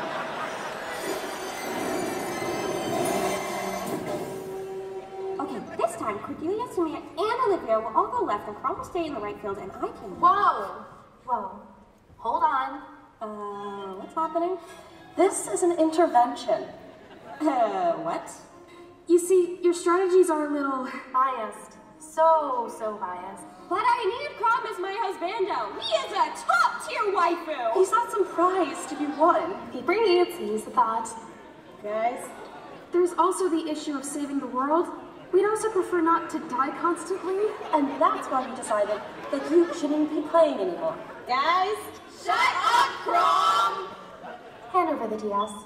Okay, this time Cordelia, Sumia, and Olivia will all go left, and Chrom will stay in the right field, and I can. Whoa! Whoa. Hold on. Uh, what's happening? This is an intervention. Uh, what? You see, your strategies are a little biased. So, so biased. But I need Chrom as my husbando. He is a top-tier waifu. He's not some prize to be won. Paper needs, he's the thought. Guys? There's also the issue of saving the world. We'd also prefer not to die constantly. And that's why we decided that you shouldn't be playing anymore. Guys? Shut up, Chrom! Hand over the D S.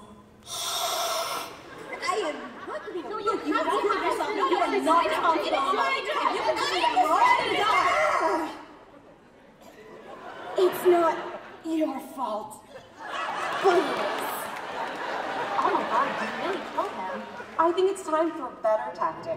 I am not going to No, you. you You have to have have yourself. yourself. You are It's not my job. comfortable. It is my job. You can do I that right. It's not your fault. But it is. Oh my god, you really killed him. I think it's time for a better tactic.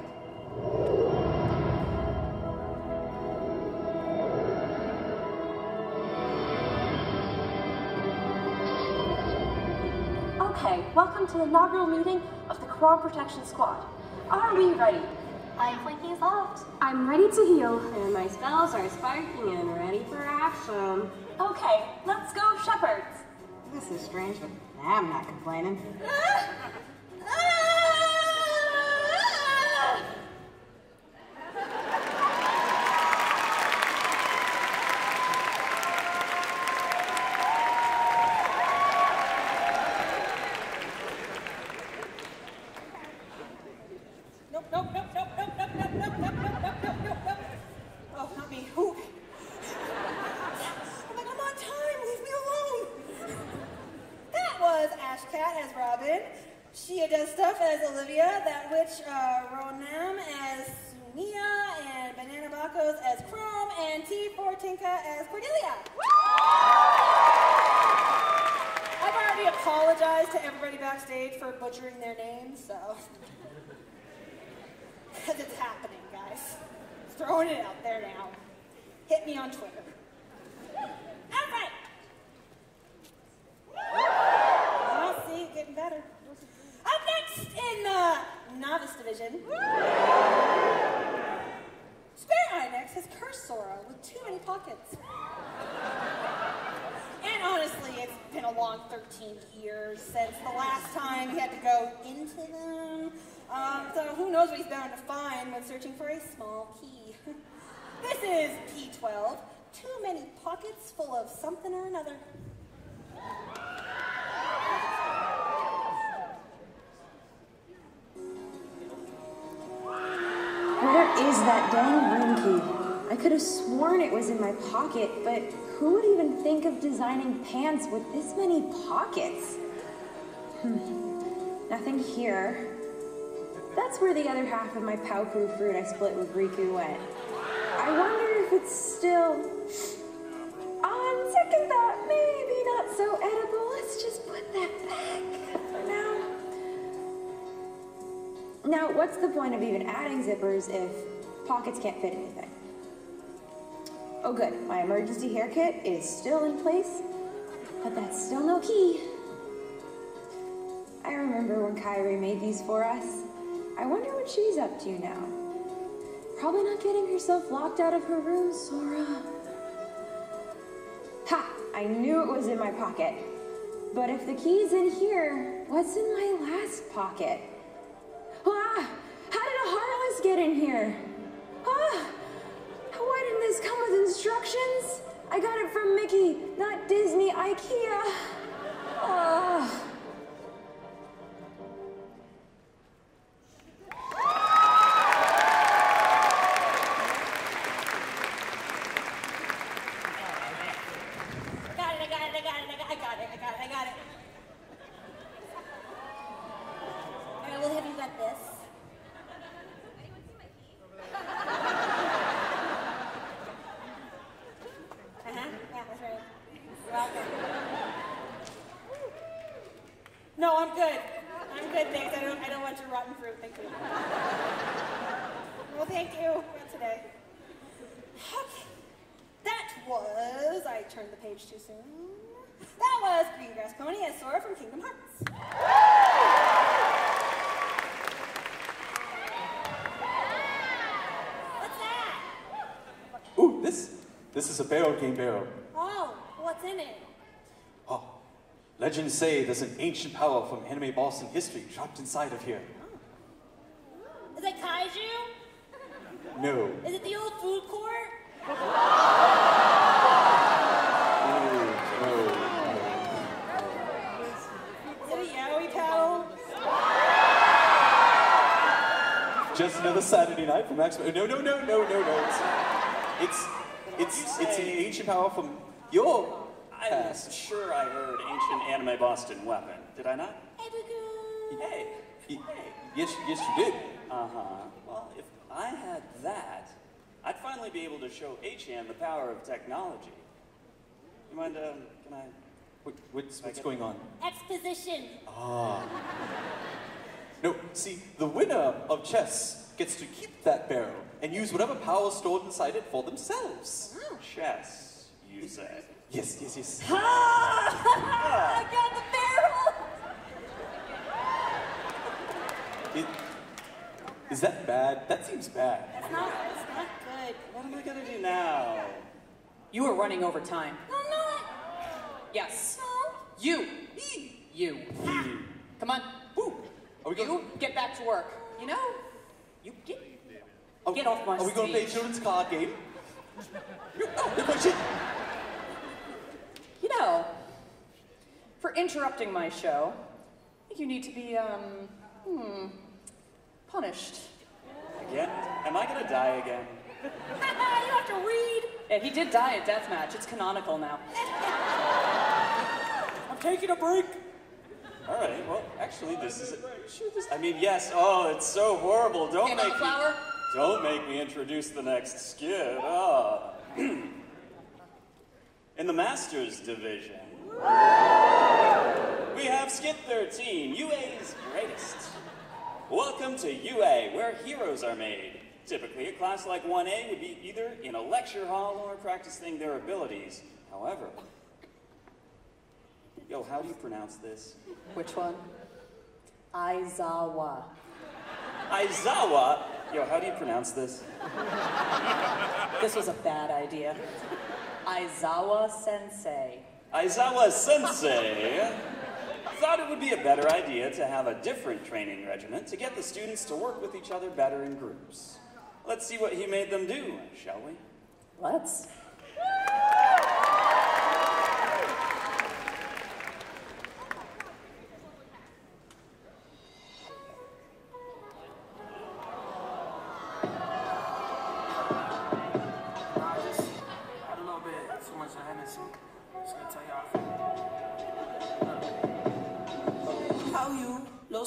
Okay, welcome to the inaugural meeting of the Chrom Protection Squad. Are we ready? I'm flanking left. I'm ready to heal. And my spells are sparking and ready for action. Okay, let's go, Shepherds. This is strange, but I'm not complaining. Nope, nope, nope, nope, nope, nope, nope, nope, nope, nope, nope, nope, nope, nope. Oh, not me. Who? I'm like, I'm on time. Leave me alone. That was Ashcat as Robin. Shia does stuff as Olivia. That witch, uh, Ronam as Sumia, and Banana Bakos as Chrom, and T four Tinka as Cordelia. I've already apologized to everybody backstage for butchering their names, so. Because it's happening, guys. Throwing it out there now. Hit me on Twitter. All right. I'll see it getting better. Up next in the novice division, Square Inex has cursed Sora with too many pockets. And honestly, it's been a long thirteen years since the last time he had to go into them. Um, so who knows what he's bound to find when searching for a small key. This is P twelve, too many pockets full of something or another. Where is that dang room key? I could have sworn it was in my pocket, but who would even think of designing pants with this many pockets? Hmm. Nothing here. That's where the other half of my Pauku fruit I split with Riku went. I wonder if it's still... On second thought, maybe not so edible. Let's just put that back for now. Now, what's the point of even adding zippers if pockets can't fit anything? Oh good, my emergency hair kit is still in place, but that's still no key. I remember when Kairi made these for us. I wonder what she's up to now. Probably not getting herself locked out of her room, Sora. Ha! I knew it was in my pocket. But if the key's in here, what's in my last pocket? Ah! How did a Heartless get in here? Ah! Why didn't this come with instructions? I got it from Mickey, not Disney IKEA. Ah. No, I'm good. I'm good, thanks. I don't, I don't want your rotten fruit. Thank you. Well, thank you for today. Okay. That was... I turned the page too soon. That was Green Grass Pony as Sora from Kingdom Hearts. What's that? Ooh, this, this is a barrel game barrel. Oh, what's in it? Oh, legends say there's an ancient power from anime Boston history trapped inside of here. Is it kaiju? No. Is it the old food court? Ooh, no. Is it a yaoi paddle? Just another Saturday night from Max. No, no, no, no, no, no. It's, it's, it's, it's an ancient power from your I'm past. sure I heard ancient anime Boston weapon. Did I not? Hey. Y- Yes, yes, you did. Uh-huh. Well, if I had that, I'd finally be able to show H-Han the power of technology. You mind, um, can I... What, what's what's going on? Exposition. Ah. No, see, the winner of chess gets to keep that barrel and use whatever power stored inside it for themselves. Chess, you say? Yes, yes, yes. I got the barrel! It, is that bad? That seems bad. It's not, it's not good. What am I gonna do now? You are running over time. No, I'm not. Yes. No. You. You. Come on. Woo. Are we going You get back to work. You know? You get... Are, Get off my Are we going to play a stage. children's card game? You, oh, the question. You know, for interrupting my show, I think you need to be, um, hmm, punished. Again? Am I gonna die again? You have to read. Yeah, he did die at Deathmatch. It's canonical now. I'm taking a break. All right, well, actually, this is... Sure, this... I mean, yes, oh, it's so horrible. Don't Hand on make the me... flower? Don't make me introduce the next skid. Ah. In the Masters Division, we have Skid thirteen, U A's greatest. Welcome to U A, where heroes are made. Typically, a class like one A would be either in a lecture hall or practicing their abilities. However... Yo, how do you pronounce this? Which one? Aizawa. Aizawa? Yo, how do you pronounce this? This was a bad idea. Aizawa Sensei. Aizawa Sensei thought it would be a better idea to have a different training regimen to get the students to work with each other better in groups. Let's see what he made them do, shall we? Let's.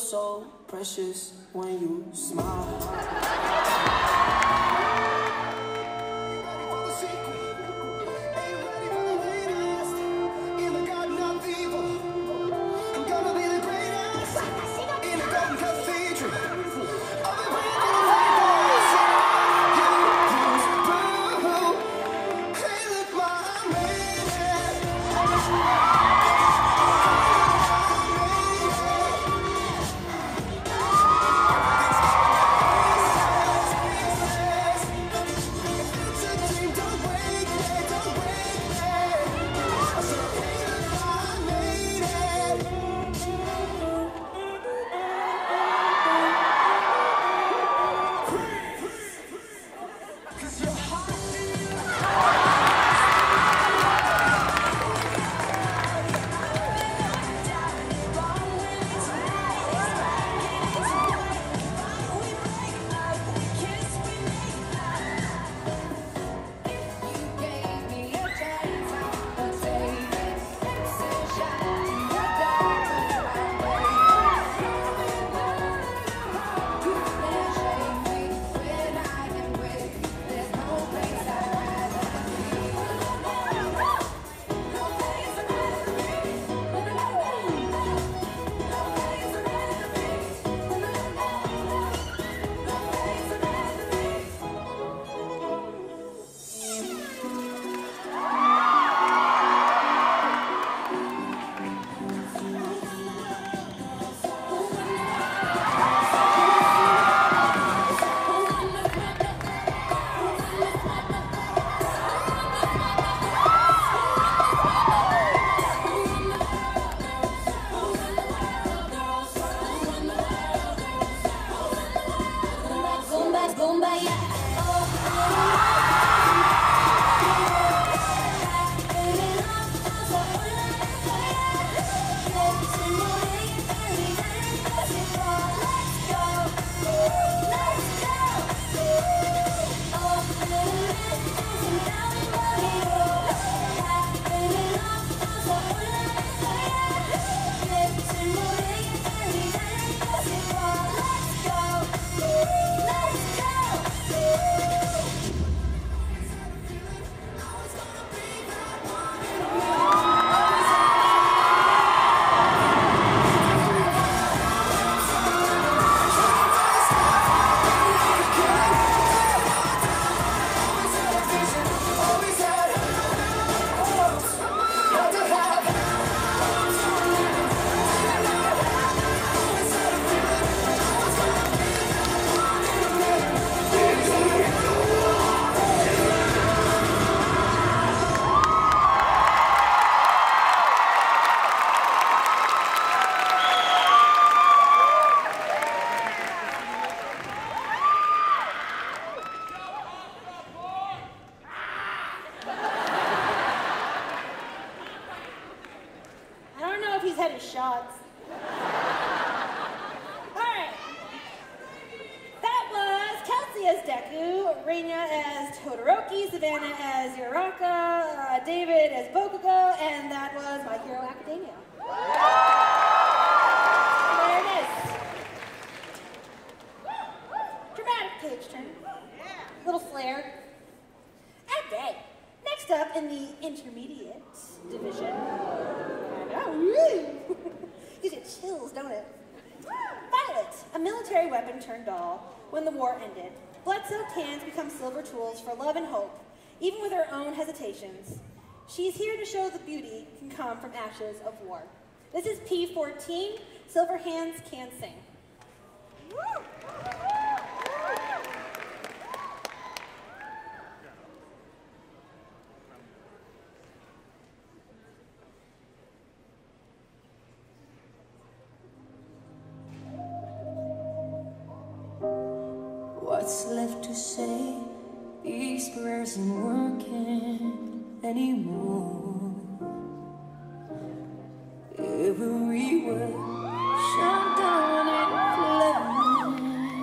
so precious when you smile. Shots. Alright. That was Kelsey as Deku, Raina as Todoroki, Savannah as Uraraka, uh, David as Bokugo, and that was My Hero Academia. There it is. Dramatic page turn. Little flair. Okay. Next up in the intermediate division. Oh, you get chills, don't it? Violet, a military weapon turned doll. When the war ended, blood-soaked hands become silver tools for love and hope, even with her own hesitations. She's here to show the beauty can come from ashes of war. This is P fourteen, Silver Hands Can Sing. Woo! What's left to say? These prayers ain't working anymore. Every word shut down and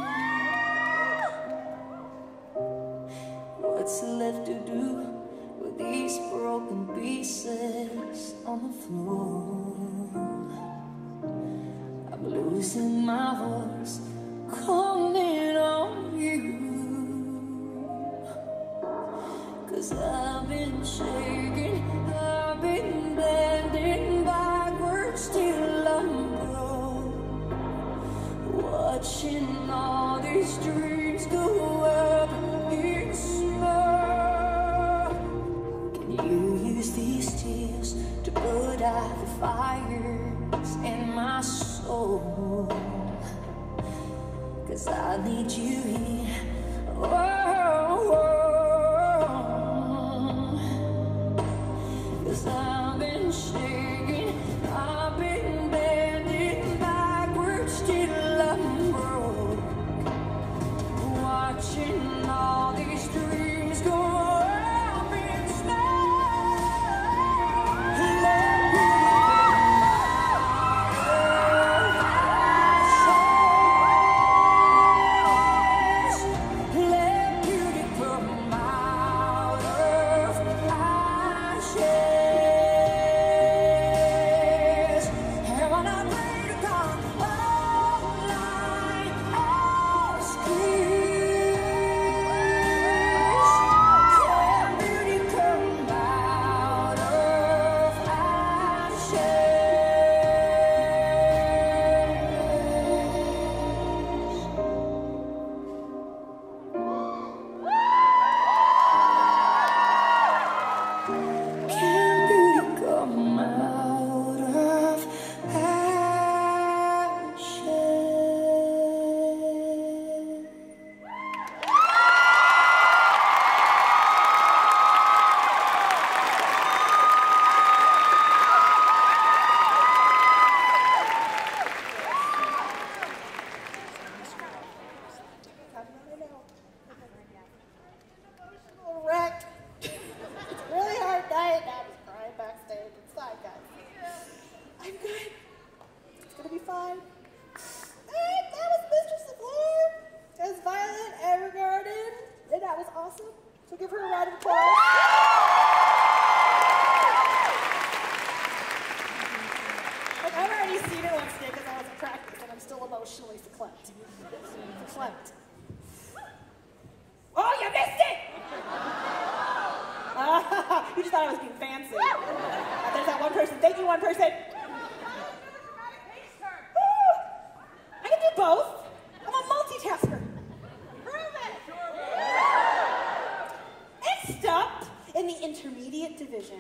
flame. What's left to do with these broken pieces on the floor? I I'm losing my voice, calling on you. Cause I've been shaking, I've been bending backwards till I'm broke. Watching all these dreams go up in smoke. Can you use these tears to put out the fires in my soul? Cause I need you here. Oh, oh. Cause I've been shaking, I've been bending backwards till I'm broke. Watching all these dreams go up in smoke. Let me let beauty come out of ashes. And when I pray to God, all I ask is, can beauty come out of ashes? Can beauty come out of ashes? Emotional wreck. It's a really hard night. I was crying backstage. It's fine, guys. I'm good. It's gonna be fine. And that was Mistress of Flame. That was Violet Evergarden. And that was awesome. So give her a round of applause. Like, I've already seen her on stage because I was in practice and I'm still emotionally verklempt. Verklempt. Oh, you missed it! Ah, you just thought I was being fancy. Uh, there's that one person. Thank you, one person. Woo! I can do both. I'm a multitasker. Prove it! It's stopped in the intermediate division.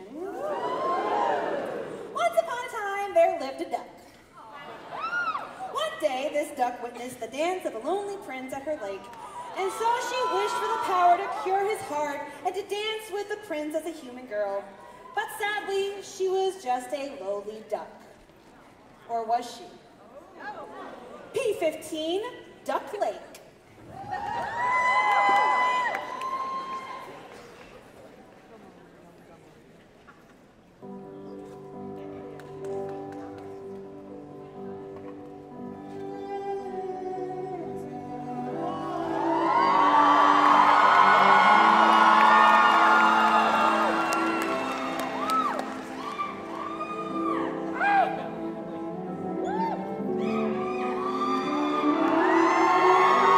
Once upon a time, there lived a duck. One day, this duck witnessed the dance of a lonely prince at her lake, and so she wished for the power to cure his heart and to dance with the prince as a human girl. But sadly, she was just a lowly duck. Or was she? P fifteen, Duck Lake. Woo!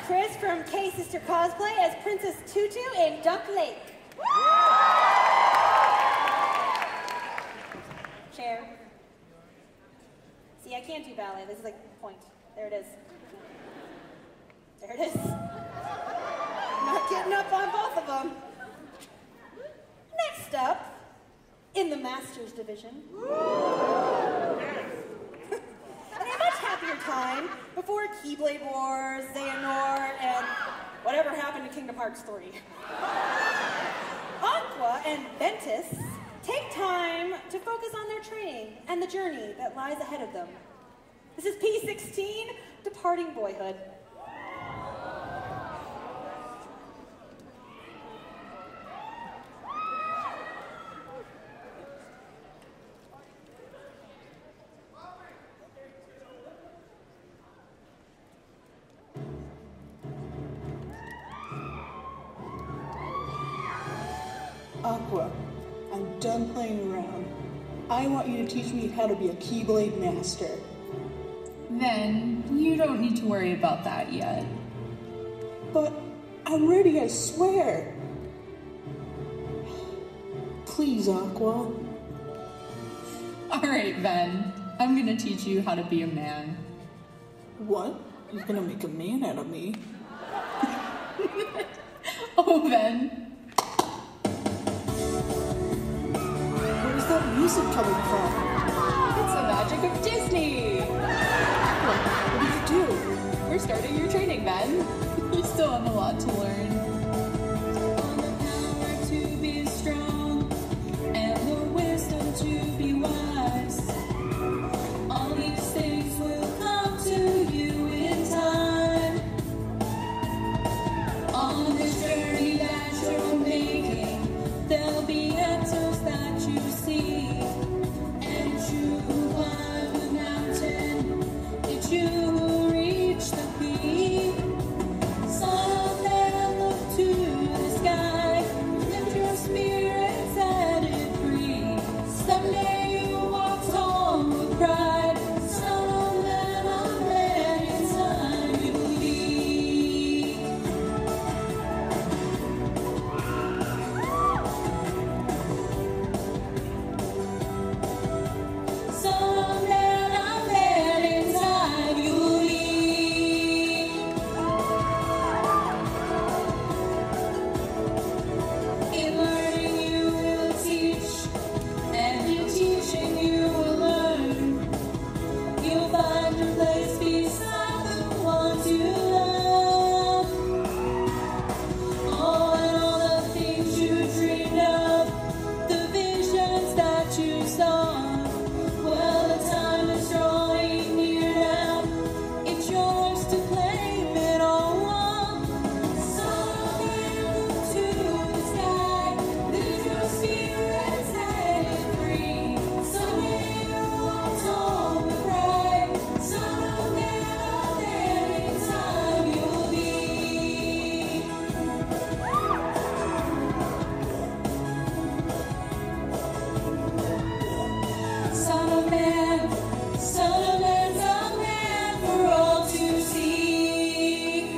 Chris from K-Sister Cosplay as Princess Tutu in Duck Lake. Chair. See, I can't do ballet. This is like the point. There it is. There it is. Not getting up on both of them. Next up, in the Masters division. And a much happier time before Keyblade Wars, Xehanort, and whatever happened to Kingdom Hearts three. Aqua and Ventus take time to focus on their training and the journey that lies ahead of them. This is P sixteen, Departing Boyhood. Aqua, I'm done playing around. I want you to teach me how to be a Keyblade master. Then, you don't need to worry about that yet. But I'm ready, I swear. Please, Aqua. Alright, Ven. I'm gonna teach you how to be a man. What? You're gonna make a man out of me? Oh, Ven. Where's that music coming from? It's the magic of Disney! What do you do? We're starting your training, Ven. You still have a lot to learn. All the power to be strong, and the wisdom to be wise. All these things will come to you in time. On this journey that you're making, there'll be answers that you see. And you climb the mountain, that you will reach the peak. Sun and look to the sky, lift your spirit, set it free. Someday you'll walk home with pride. Son of man, I'm ready, it's time you lead. Son of man, I'm ready, it's time you lead. In learning you will teach, and in teaching you will learn. You'll find your place beside the ones you love. Oh, and all the things you dreamed of, the visions that you saw. Well, the time is drawing near now. It's yours to claim it all. So look to the sky, lift your spirit, set it free. Someday you'll walk home with pride. Son of man, there in time you'll be. Son of man, son of man, son of man, for all to see.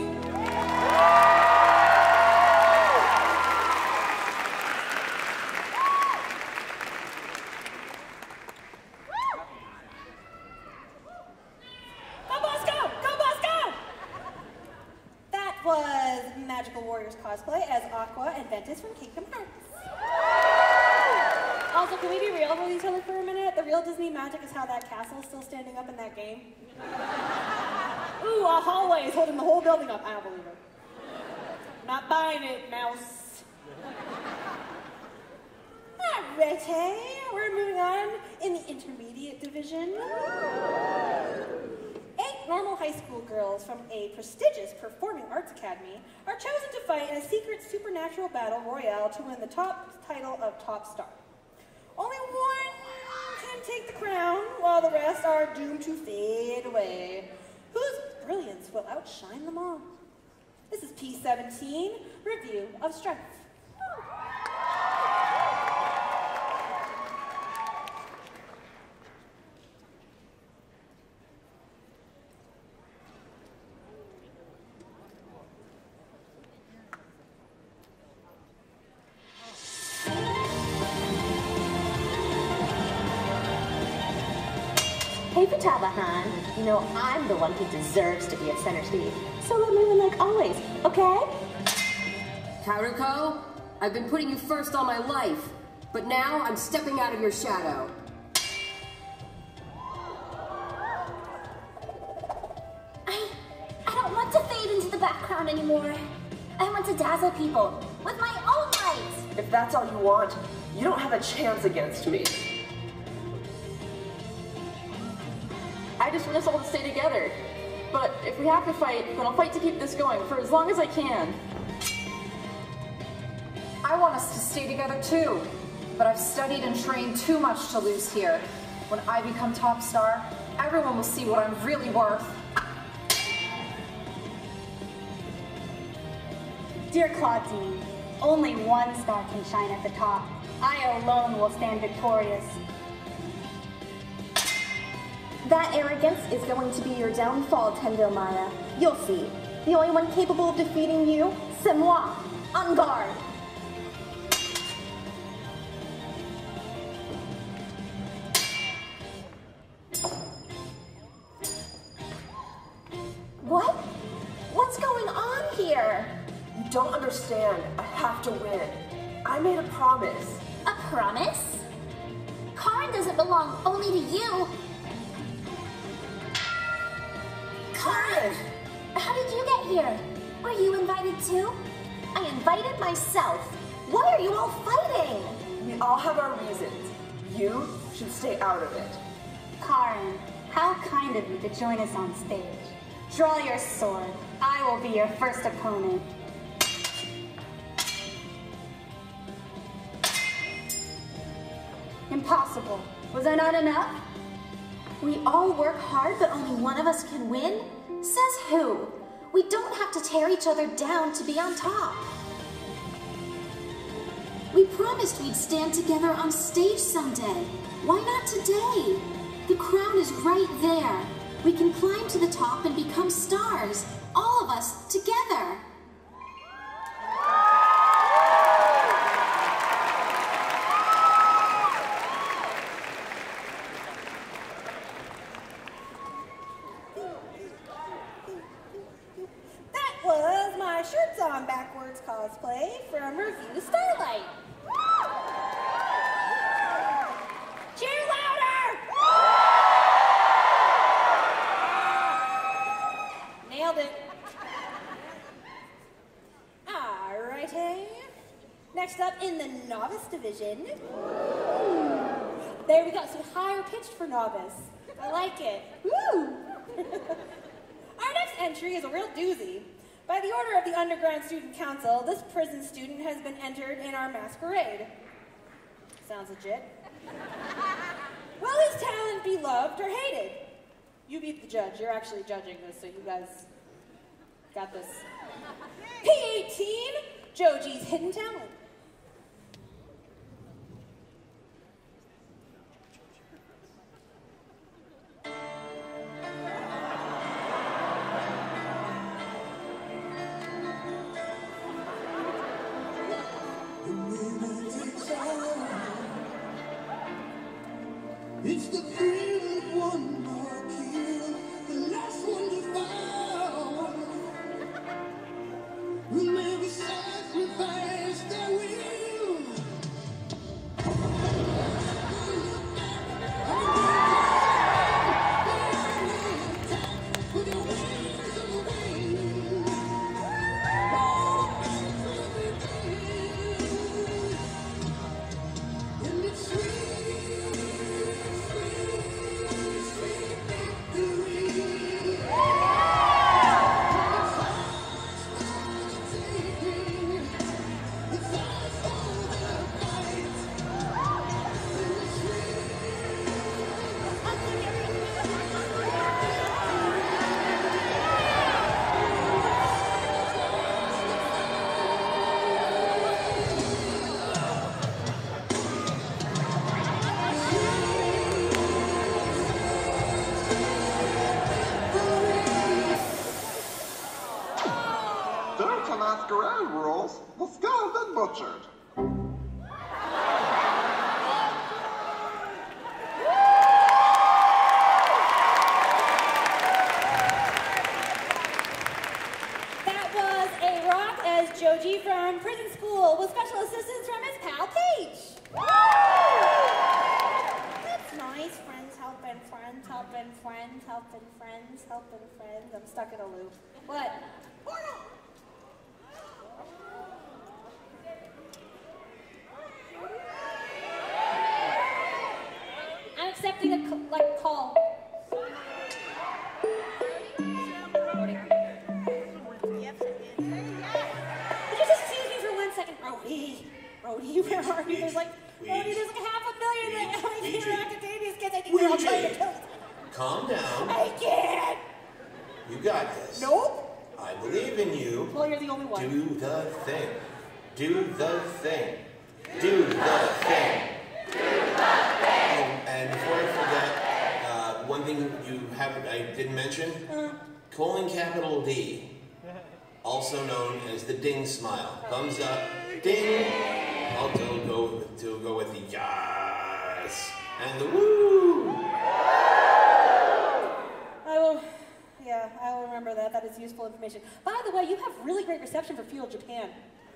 Go Bosco! Go Bosco! That was Magical Warriors cosplay as Aqua and Ventus from Kingdom Hearts. Also, can we be real with each other for a minute? The real Disney magic is how that castle is still standing up in that game. Ooh, a hallway is holding the whole building up. I don't believe it. Not buying it, mouse. Alrighty, we're moving on in the intermediate division. Eight normal high school girls from a prestigious performing arts academy are chosen to fight in a secret supernatural battle royale to win the top title of Top Star. Only one can take the crown, while the rest are doomed to fade away. Whose brilliance will outshine them all? This is P seventeen, Review of Strength. Tabahan. You know, I'm the one who deserves to be at center stage. So let me win like always, okay? Karuko, I've been putting you first all my life, but now I'm stepping out of your shadow. I, I don't want to fade into the background anymore. I want to dazzle people with my own light. If that's all you want, you don't have a chance against me. I just want us all to stay together. But if we have to fight, then I'll fight to keep this going for as long as I can. I want us to stay together too, but I've studied and trained too much to lose here. When I become top star, everyone will see what I'm really worth. Dear Claudine, only one star can shine at the top. I alone will stand victorious. That arrogance is going to be your downfall, Tendo Maya. You'll see. The only one capable of defeating you, c'est moi. En garde. What? What's going on here? You don't understand. I have to win. I made a promise. A promise? Karin doesn't belong only to you. Karin! How did you get here? Were you invited too? I invited myself. Why are you all fighting? We all have our reasons. You should stay out of it. Karin, how kind of you to join us on stage. Draw your sword. I will be your first opponent. Impossible. Was I not enough? We all work hard, but only one of us can win? Says who? We don't have to tear each other down to be on top. We promised we'd stand together on stage someday. Why not today? The crown is right there. We can climb to the top and become stars. All of us together. That was my shirts on backwards cosplay from Review Starlight. Cheer louder! Nailed it. Alrighty. Next up in the novice division. There we go, so higher pitched for novice. I like it. Woo! Our next entry is a real doozy. By the order of the Underground Student Council, this prison student has been entered in our masquerade. Sounds legit. Will his talent be loved or hated? You beat the judge. You're actually judging this, so you guys got this. P eighteen, Joji's hidden talent. It's the thrill of one more kill, the last one to fall. Will never sacrifice their will. And it's sweet, sweet, sweet victory. It's ours for the fight. Delta Masquerade rules, the scaled and butchered. Joji from prison school with special assistance from his pal Paige. That's nice. Friends helping friends, helping friends, helping friends, helping friends. I'm stuck in a loop. What? I'm accepting a c- like call. Brody, Brody, where are you? There's like, Brody, there's like half a million like, My Hero Academia kids. I think they're all trying to kill us. Calm down. I can't. You got this. Nope. I believe in you. Well, you're the only one. Do the thing. Do the thing. Do the thing. Do the thing. And, and before I forget, uh, one thing you haven't, I didn't mention, Uh, colon capital D, also known as the ding smile. Thumbs up, ding. I'll to go to go with the yes and the woo. I will, yeah, I will remember that. That is useful information. By the way, you have really great reception for Feudal Japan.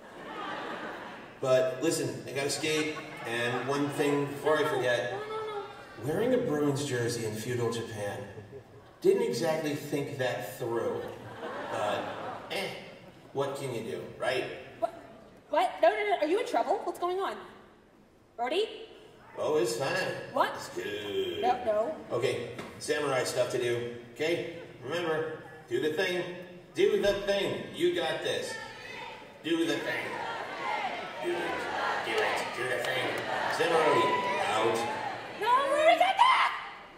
But listen, I gotta skate. And one thing before I forget, wearing a Bruins jersey in feudal Japan, didn't exactly think that through. But eh, what can you do, right? What? What? No, no, no. Are you in trouble? What's going on? Brody? Oh, it's fine. What? It's good. No, no. Okay, samurai stuff to do. Okay, remember, do the thing. Do the thing. You got this. Do the thing. Do it. Do it. Do the thing. Samurai out. No, where is that?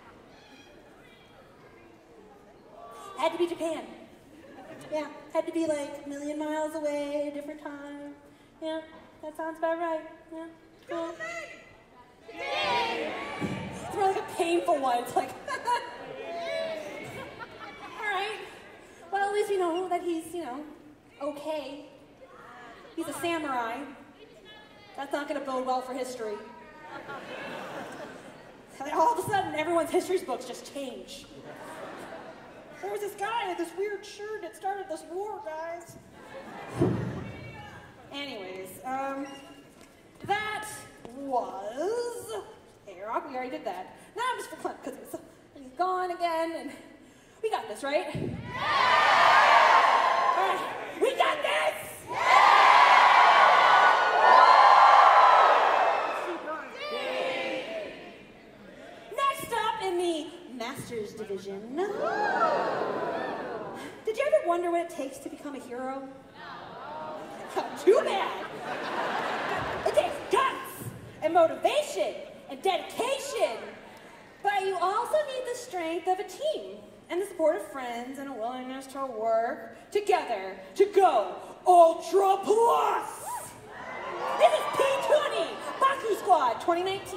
Had to be Japan. Yeah, had to be like a million miles away, a different time. Yeah, that sounds about right. Yeah, cool. It's more like a painful one. It's like, all right. Well, at least we know that he's, you know, okay. He's a samurai. That's not going to bode well for history. All of a sudden, everyone's history books just change. There was this guy with this weird shirt that started this war, guys. Anyways, um, that was A-Rock. We already did that. Now I'm just for fun, because he's gone again, and we got this, right? All right, we got this! Next up in the Masters Division. Did you ever wonder what it takes to become a hero? No. Too bad. It takes guts and motivation and dedication. But you also need the strength of a team and the support of friends and a willingness to work together to go Ultra Plus. This is P twenty, Baku Squad twenty nineteen.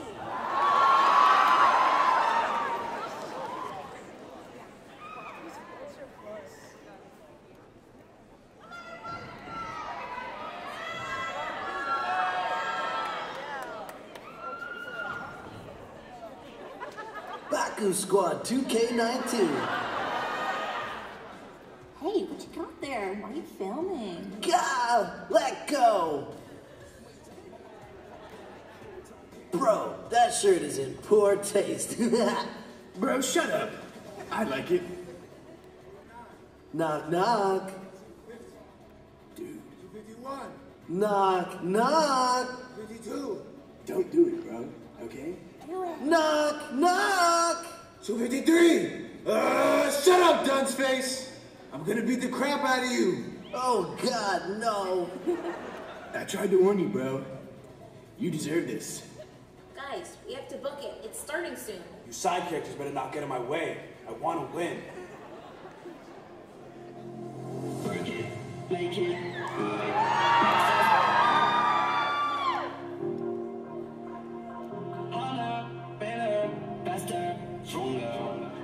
Baku Squad two K nineteen. Hey, what you got there? Why are you filming? Go! Let go! Bro, that shirt is in poor taste. Bro, shut up. I like it. Knock, knock. Dude. fifty-one. Knock, knock. fifty-two. Don't do it, bro. Okay? Knock, knock. two fifty-three. Uh, shut up, dunce face. I'm gonna beat the crap out of you. Oh, God, no. I tried to warn you, bro. You deserve this. Guys, we have to book it. It's starting soon. You side characters better not get in my way. I want to win. Work it, make it, harder, better, faster, stronger.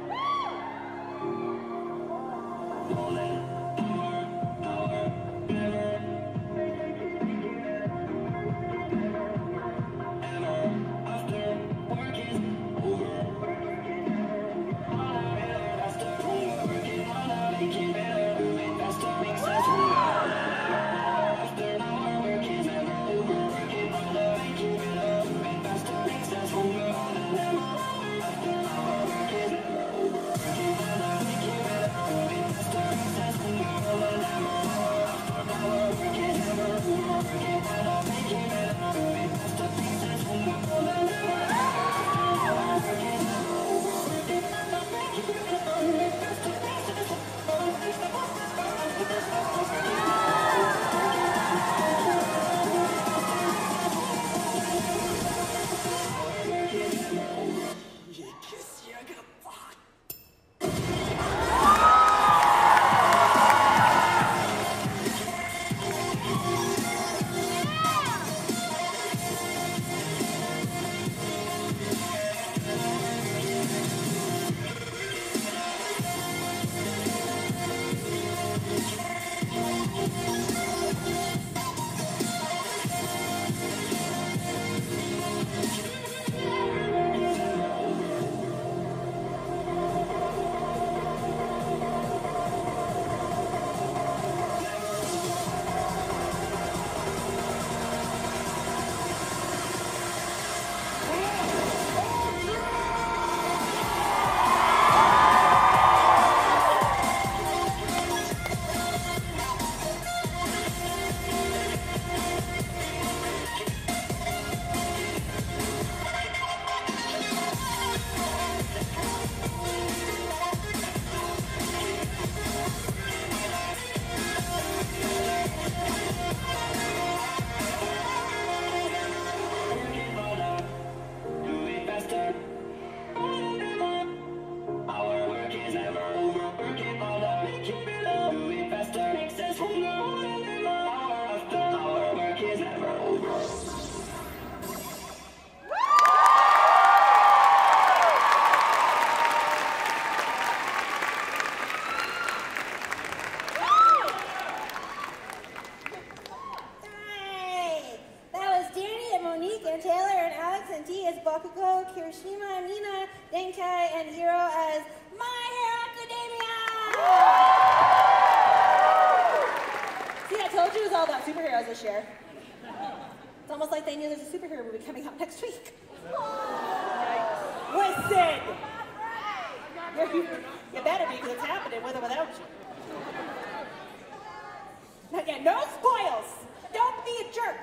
More than power, power, never. Ever, after, work is over. Harder, better, faster, stronger. Bakugo, Kirishima, Mina, Denkai, and Hiro as My Hero Academia! See, I told you it was all about superheroes this year. It's almost like they knew there's a superhero movie coming out next week. Listen! You, you better be, because it's happening with or without you. Again, no spoils! Don't be a jerk!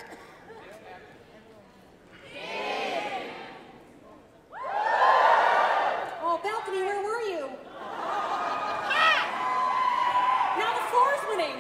Oh, Balcony, where were you? Now the floor's winning!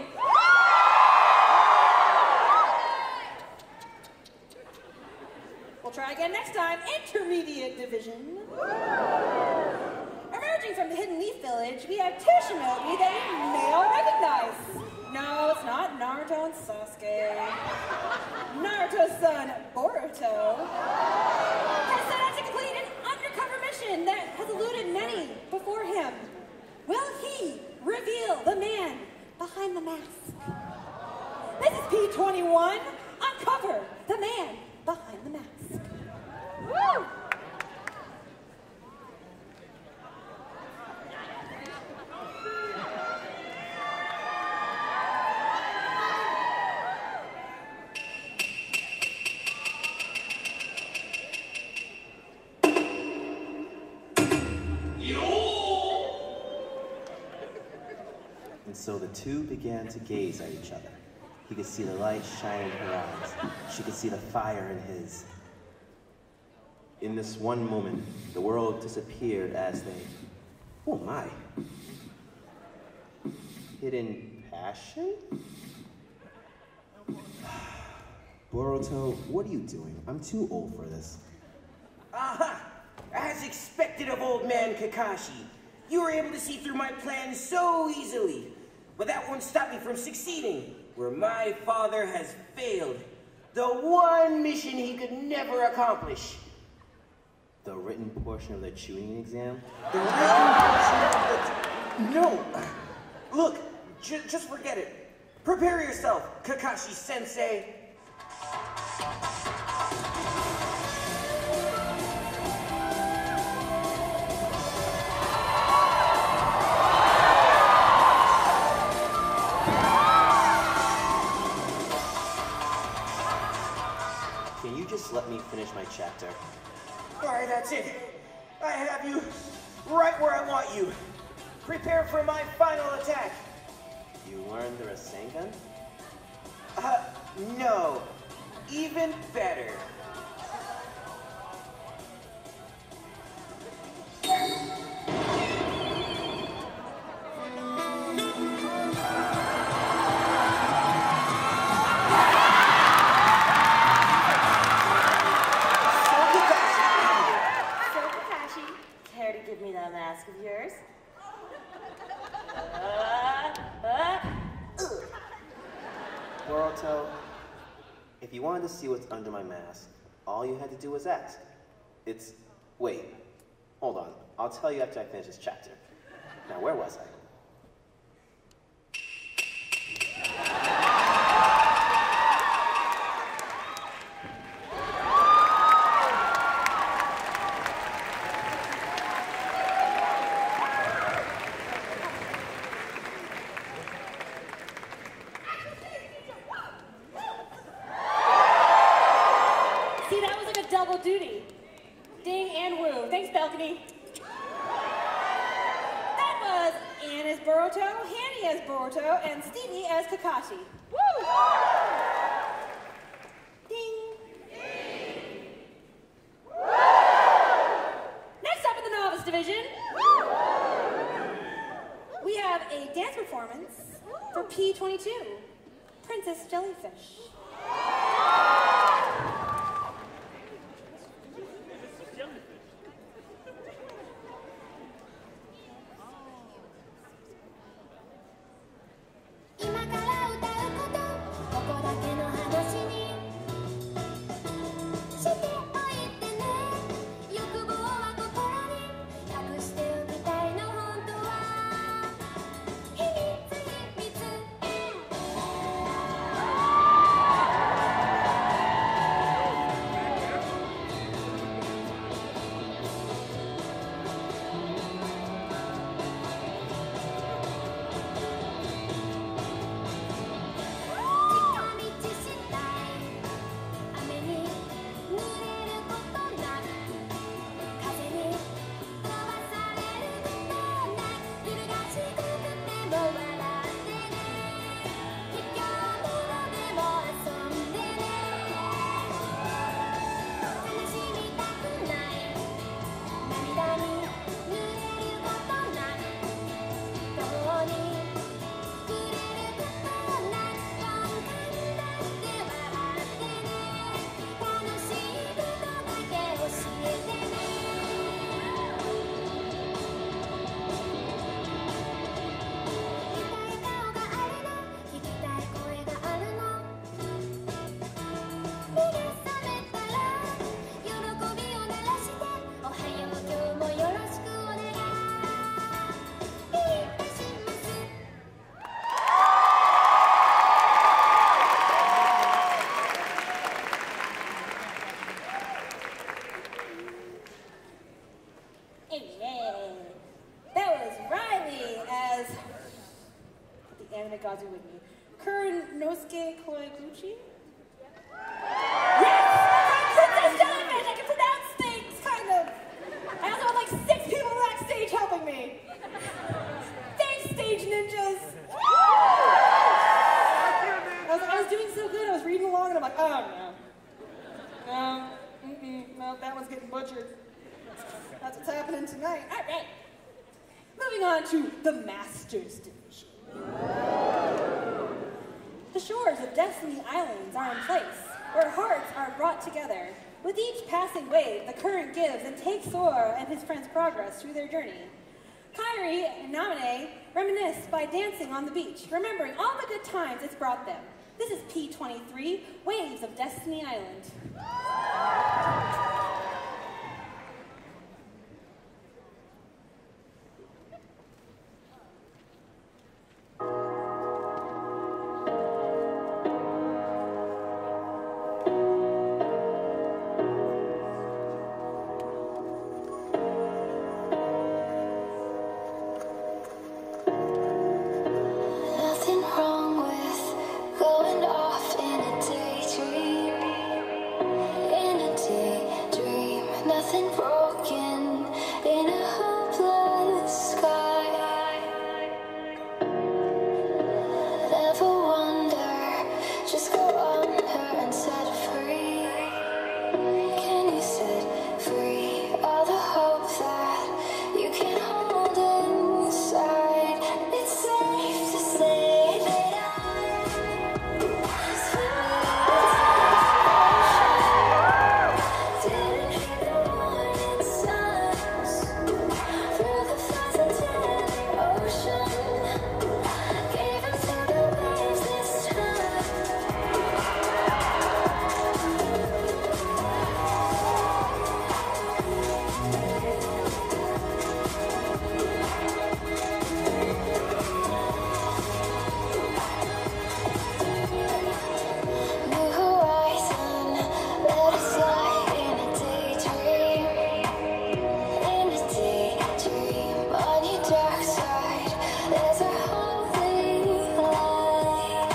We'll try again next time. Intermediate division. Emerging from the Hidden Leaf Village, we have two shinobi that you may all recognize. No, it's not Naruto and Sasuke. Naruto's son, Boruto, has set out to complete an undercover mission that has eluded many before him. Will he reveal the man behind the mask? This is P twenty-one. Uncover the man behind the mask. Woo! And so the two began to gaze at each other. He could see the light shine in her eyes. She could see the fire in his. In this one moment, the world disappeared as they... Oh my. Hidden passion? Boruto, what are you doing? I'm too old for this. Aha! As expected of old man Kakashi, you were able to see through my plans so easily. But that won't stop me from succeeding, where my father has failed. The one mission he could never accomplish. The written portion of the Chunin exam? The written portion of the... No! Look, j just forget it. Prepare yourself, Kakashi-sensei. Can you just let me finish my chapter? All right, that's it. I have you right where I want you. Prepare for my final attack. You learned the Rasengan? Uh, no. Even better. Boruto, if you wanted to see what's under my mask, all you had to do was ask. It's... Wait. Hold on. I'll tell you after I finish this chapter. Now, where was I? See, that was like a double duty. Ding and woo. Thanks, Balcony. That was Ann as Boruto, Hanny as Boruto, and Stevie as Kakashi. Woo! Ding. Ding. Next up in the novice division, we have a dance performance for P twenty-two, Princess Jellyfish. Nosuke Koiguchi? Yes! Princess Jellyfish! I can pronounce things, kind of. I also have like six people backstage helping me. Thanks, stage ninjas! I was, I was doing so good, I was reading along and I'm like, oh no. No, mm-mm, no, that one's getting butchered. That's what's happening tonight. All right. Moving on to the Masters Division. The shores of Destiny Islands are in place, where hearts are brought together. With each passing wave, the current gives and takes Sora and his friends' progress through their journey. Kairi and Namine reminisce by dancing on the beach, remembering all the good times it's brought them. This is P twenty-three, Waves of Destiny Island. Nothing wrong with going off in a daydream. In a daydream, nothing broken in a hopeless sky. Never wonder, just go on her and set free. Can you set free all the hope that you can hold inside? It's safe to say that I didn't hear the warning signs through the flies into the ocean. Gave into the waves this New horizon, let us fly in a daydream. In a daydream, on your dark side, there's a holy light.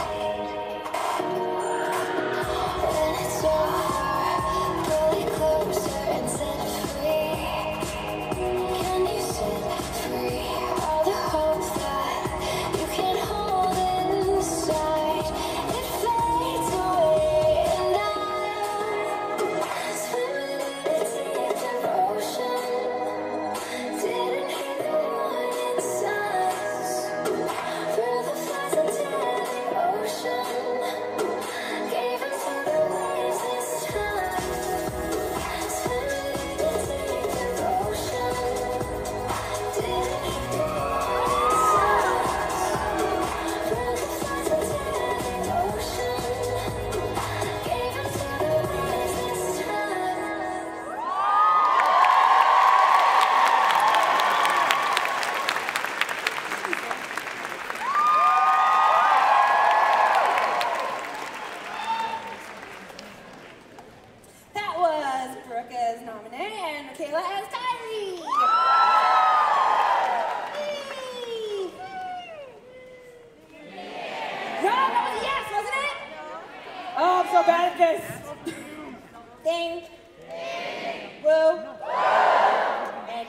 When it's over, pull it closer and set free. Can you set free all the hope that you can hold inside? It fades away and I'm swimming in a deep devotion. Didn't hear the warning signs through the flies into the ocean. Gave into the waves this time. Swimming in a deep devotion. Didn't hear the warning signs through the flies into the ocean. Gave into the waves this time. That was Brooke as Namine and Michaela as Kylie. Yay! Rob, that was a yes, wasn't it? Oh, I'm so bad at this. Ding. Woo. And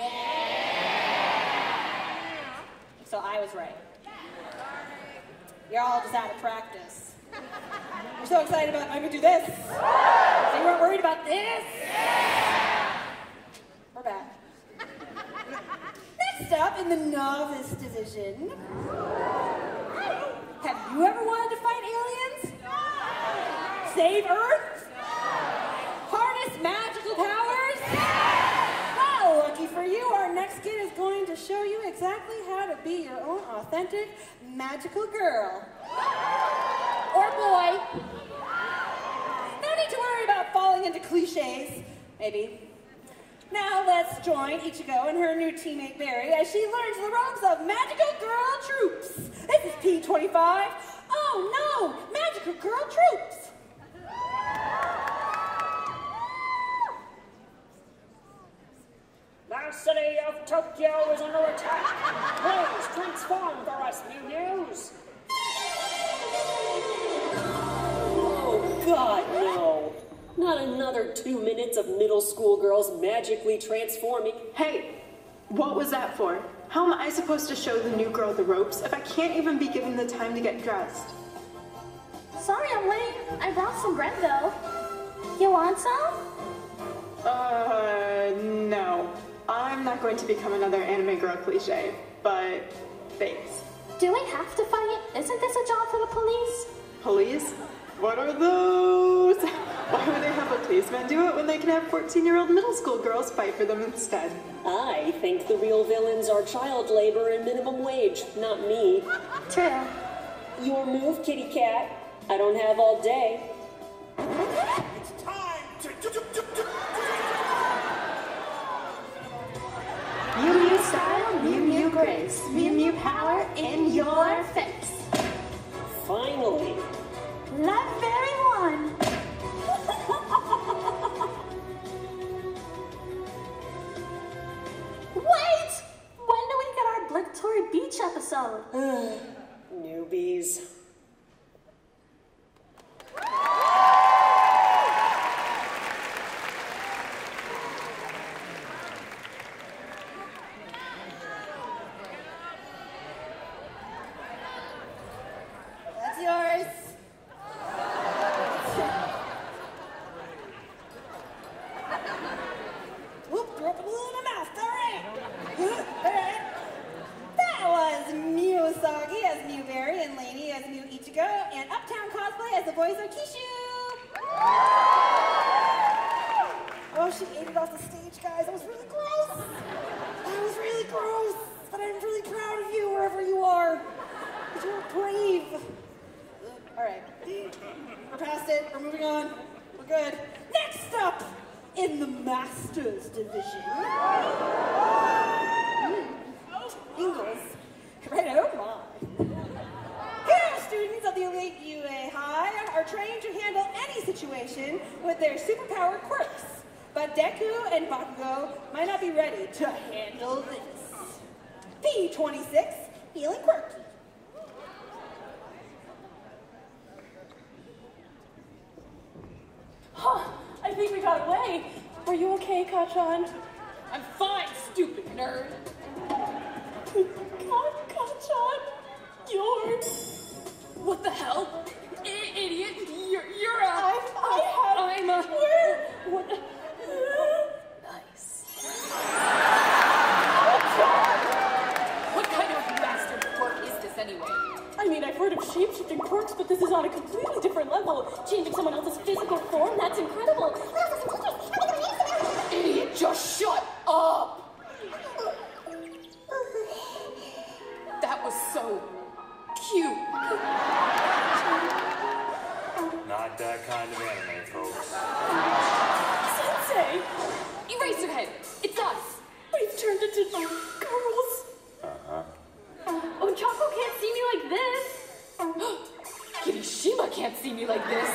yeah. So I was right. You're all just out of practice. You're so excited about, I'm gonna do this. So you weren't worried about this? We're back. Next up in the novice division. Have you ever wanted to fight aliens? Save Earth? Harness magical powers? Well, lucky for you, our next kid is going to show you exactly how to be your own authentic magical girl. Or boy. No need to worry about falling into cliches, maybe. Now let's join Ichigo and her new teammate Barry as she learns the ropes of Magical Girl Troops. This is P twenty-five. Oh no, Magical Girl Troops. The city of Tokyo is under attack. Please transform for us, Mew Mews. Not another two minutes of middle school girls magically transforming. Hey, what was that for? How am I supposed to show the new girl the ropes if I can't even be given the time to get dressed? Sorry I'm late. I brought some bread though. You want some? Uh, no. I'm not going to become another anime girl cliche, but thanks. Do we have to fight? Isn't this a job for the police? Police? What are those? Why would they have a policeman do it when they can have fourteen-year-old middle school girls fight for them instead? I think the real villains are child labor and minimum wage, not me. True. Your move, kitty cat. I don't have all day. It's time to... Mew Mew style, Mew Mew grace, Mew Mew power in your face. Finally. That very one. Wait! When do we get our obligatory beach episode? Newbies. That's yours. Whoop, drop a balloon in my mouth. All right. All right. That was Miyazaki as Mewberry and Lainey as Mew Ichigo and Uptown Cosplay as the voice of Kishu. Oh, she ate it off the stage, guys. That was really gross. That was really gross. But I'm really proud of you wherever you are. Because you were brave. All right. We're past it. We're moving on. We're good. Next up in the Masters Division. Ingles. Right, oh my. Here, students of the elite U A High are trained to handle any situation with their superpowered quirks. But Deku and Bakugo might not be ready to handle this. P twenty-six, feeling quirky. Huh, I think we got away. Are you okay, Kachan? I'm fine, stupid nerd. God, Kachan, you're... What the hell? I idiot, you're, you're a... I'm, I have... I'm a... Where? What? Nice. What kind of master quirk is this anyway? I mean, I've heard of shape-shifting quirks, but this is on a completely different level. Changing someone else's physical form, that's incredible. Idiot, just shut up! That was so cute. Not that kind of anime, folks. Sensei! Eraserhead, it's us. We've turned into girls. Uh-huh. Oh, Choco can't see me like this. Kirishima can't see me like this.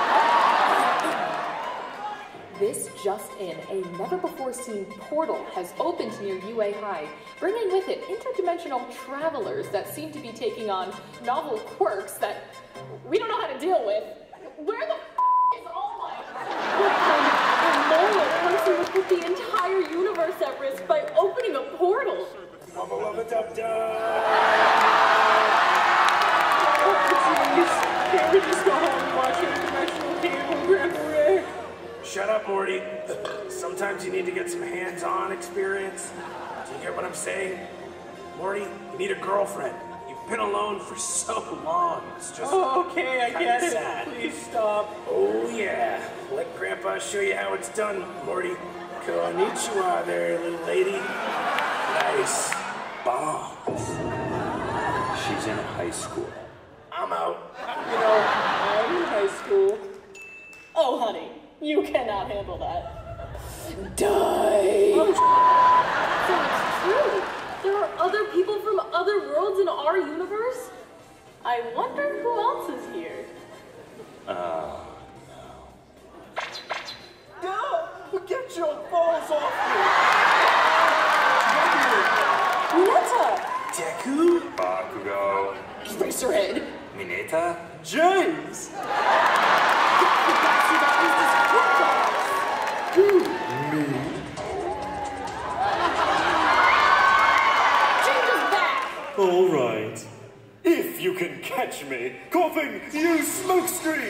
This just in, a never-before-seen portal has opened near U A High, bringing with it interdimensional travelers that seem to be taking on novel quirks that we don't know how to deal with. Where the f*** is All Might? What kind of immoral person would put the entire universe at risk by opening a portal? Wubba wubba dub dub. Can't we just go home and watch interdimensional cable, Grandpa Rick? Shut up, Morty. Sometimes you need to get some hands-on experience. Do you get what I'm saying? Morty, you need a girlfriend. You've been alone for so long. It's just Oh, okay, I get it. sad. Please stop. Oh, yeah. Let Grandpa show you how it's done, Morty. Konnichiwa there, little lady. Nice bombs. She's in high school. I'm out. You know, I'm in high school. Oh, honey, you cannot handle that. Die! Oh, so it's true. There are other people from other worlds in our universe? I wonder who else is here. Oh, Go! Get your balls off me! Mineta! Deku? Bakugo. Eraserhead. Mineta? James! You guys see that? Who's this quirk? catch me. Coughing, use smoke screen.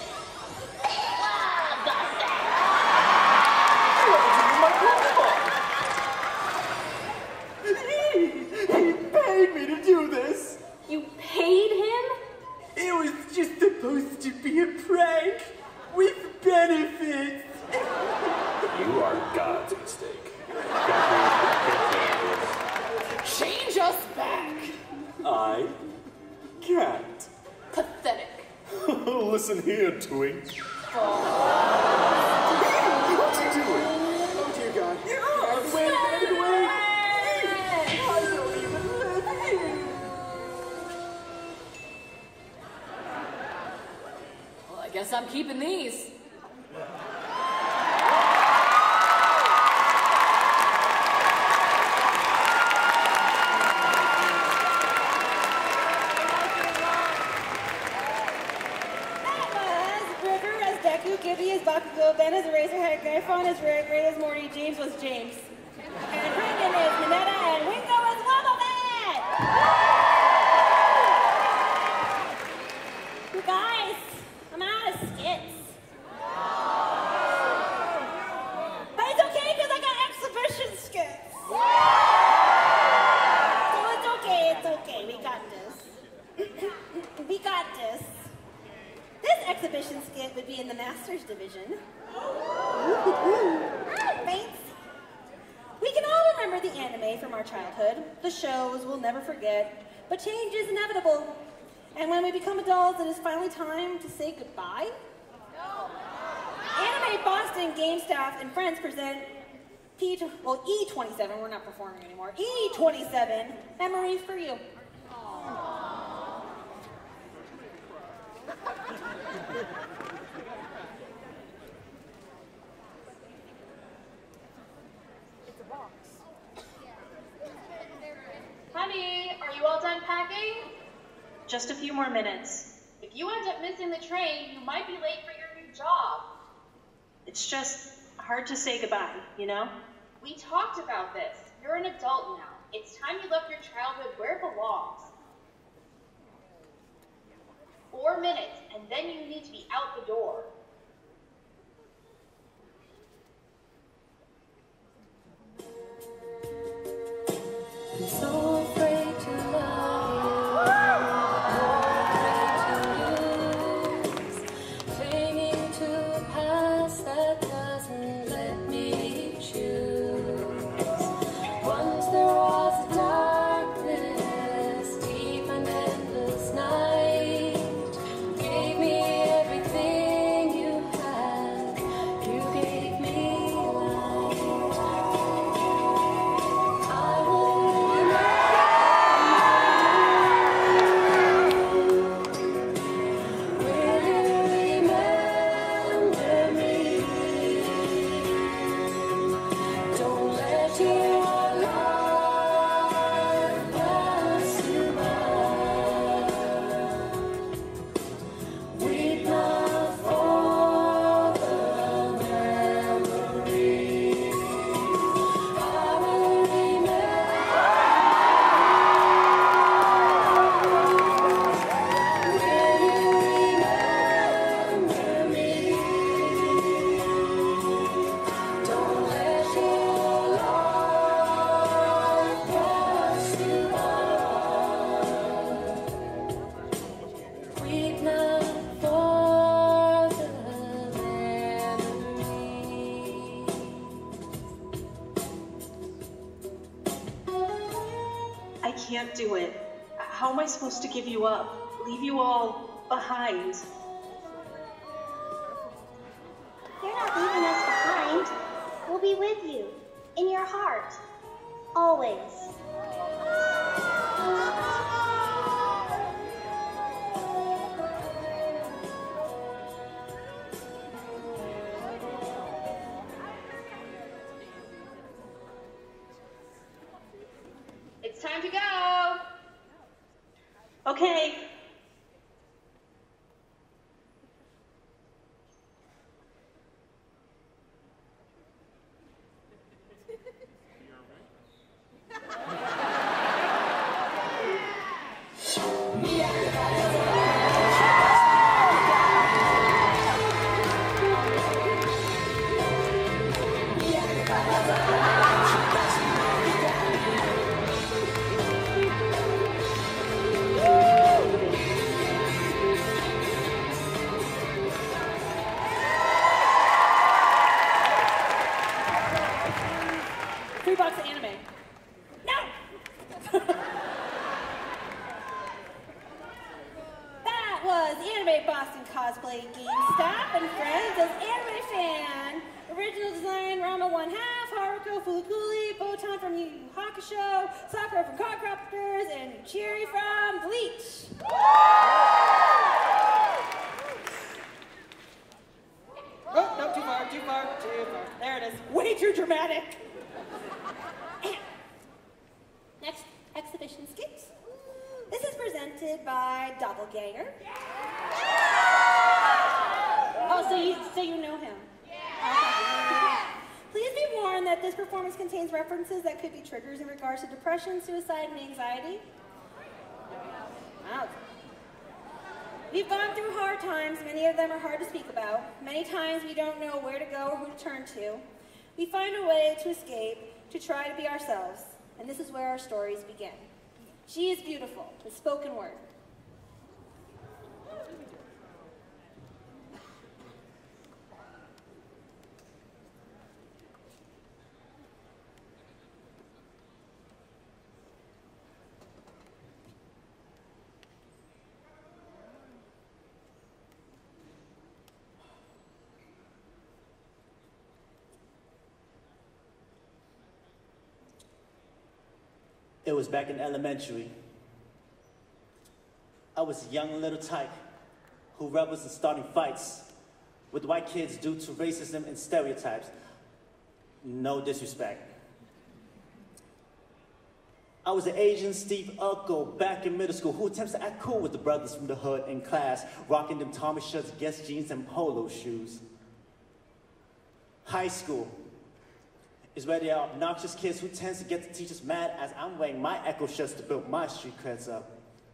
He paid me to do this. You paid him? It was just supposed to be a prank with benefits. You are God's mistake. Change us back. I can't. Pathetic. Listen here, twink. What are you doing? Oh dear God. Get away, get away. I don't even live here. Well, I guess I'm keeping these. Gibby is Bakugo, Ben is Eraserhead, Gryphon is Ray, Ray is Morty, James was James. And Brendan is Minetta, and Wingo is Wobblebat! You guys, I'm out of skits. But it's okay, because I got exhibition skits. So it's okay, it's okay, we got this. We got this. This exhibition skit would be in the Masters division. Thanks. We can all remember the anime from our childhood, the shows we'll never forget, but change is inevitable. And when we become adults, it is finally time to say goodbye. No. Anime Boston game staff and friends present P, well, E twenty-seven, we're not performing anymore, E twenty-seven, Memories for You. It's a box. Honey, are you all done packing? Just a few more minutes. If you end up missing the train, you might be late for your new job. It's just hard to say goodbye, you know? We talked about this. You're an adult now. It's time you left your childhood where it belongs. Four minutes, and then you need to be out the door. I'm so afraid to love you, afraid to lose, clinging to a past that doesn't let me choose. Once there was a darkness, deep and endless night. Gave me everything you had. You gave me life. I will remember. Will you remember me? Don't let your love pass you by. Weep not for the memories. I will remember. Will you remember me? Don't let your love pass you by. Weep not for the memories. I can't do it. How am I supposed to give you up? Leave you all behind? You're not leaving us behind. We'll be with you, in your heart, always. It's time to go. Okay. Boston Cosplay Game staff and friends as anime fan. Original design, Rama one half, Haruko Fulukuli, Botan from Yu Yu Hakusho, Sakura from Cardcrafters, and Chiri from Bleach. Oh, no, too far, too far, too far. There it is. Way too dramatic. Next, exhibition skips. This is presented by Doppelganger. Oh, so you, so you know him. Okay. Please be warned that this performance contains references that could be triggers in regards to depression, suicide, and anxiety. Wow. We've gone through hard times. Many of them are hard to speak about. Many times we don't know where to go or who to turn to. We find a way to escape, to try to be ourselves. And this is where our stories begin. She is beautiful, the spoken word. It was back in elementary. I was a young little tyke who rebels and starting fights with white kids due to racism and stereotypes. No disrespect. I was an Asian Steve Urkel back in middle school who attempts to act cool with the brothers from the hood in class, rocking them Tommy shirts, Guess jeans, and polo shoes. High school is where there are obnoxious kids who tends to get the teachers mad as I'm wearing my Echo shirts to build my street creds up.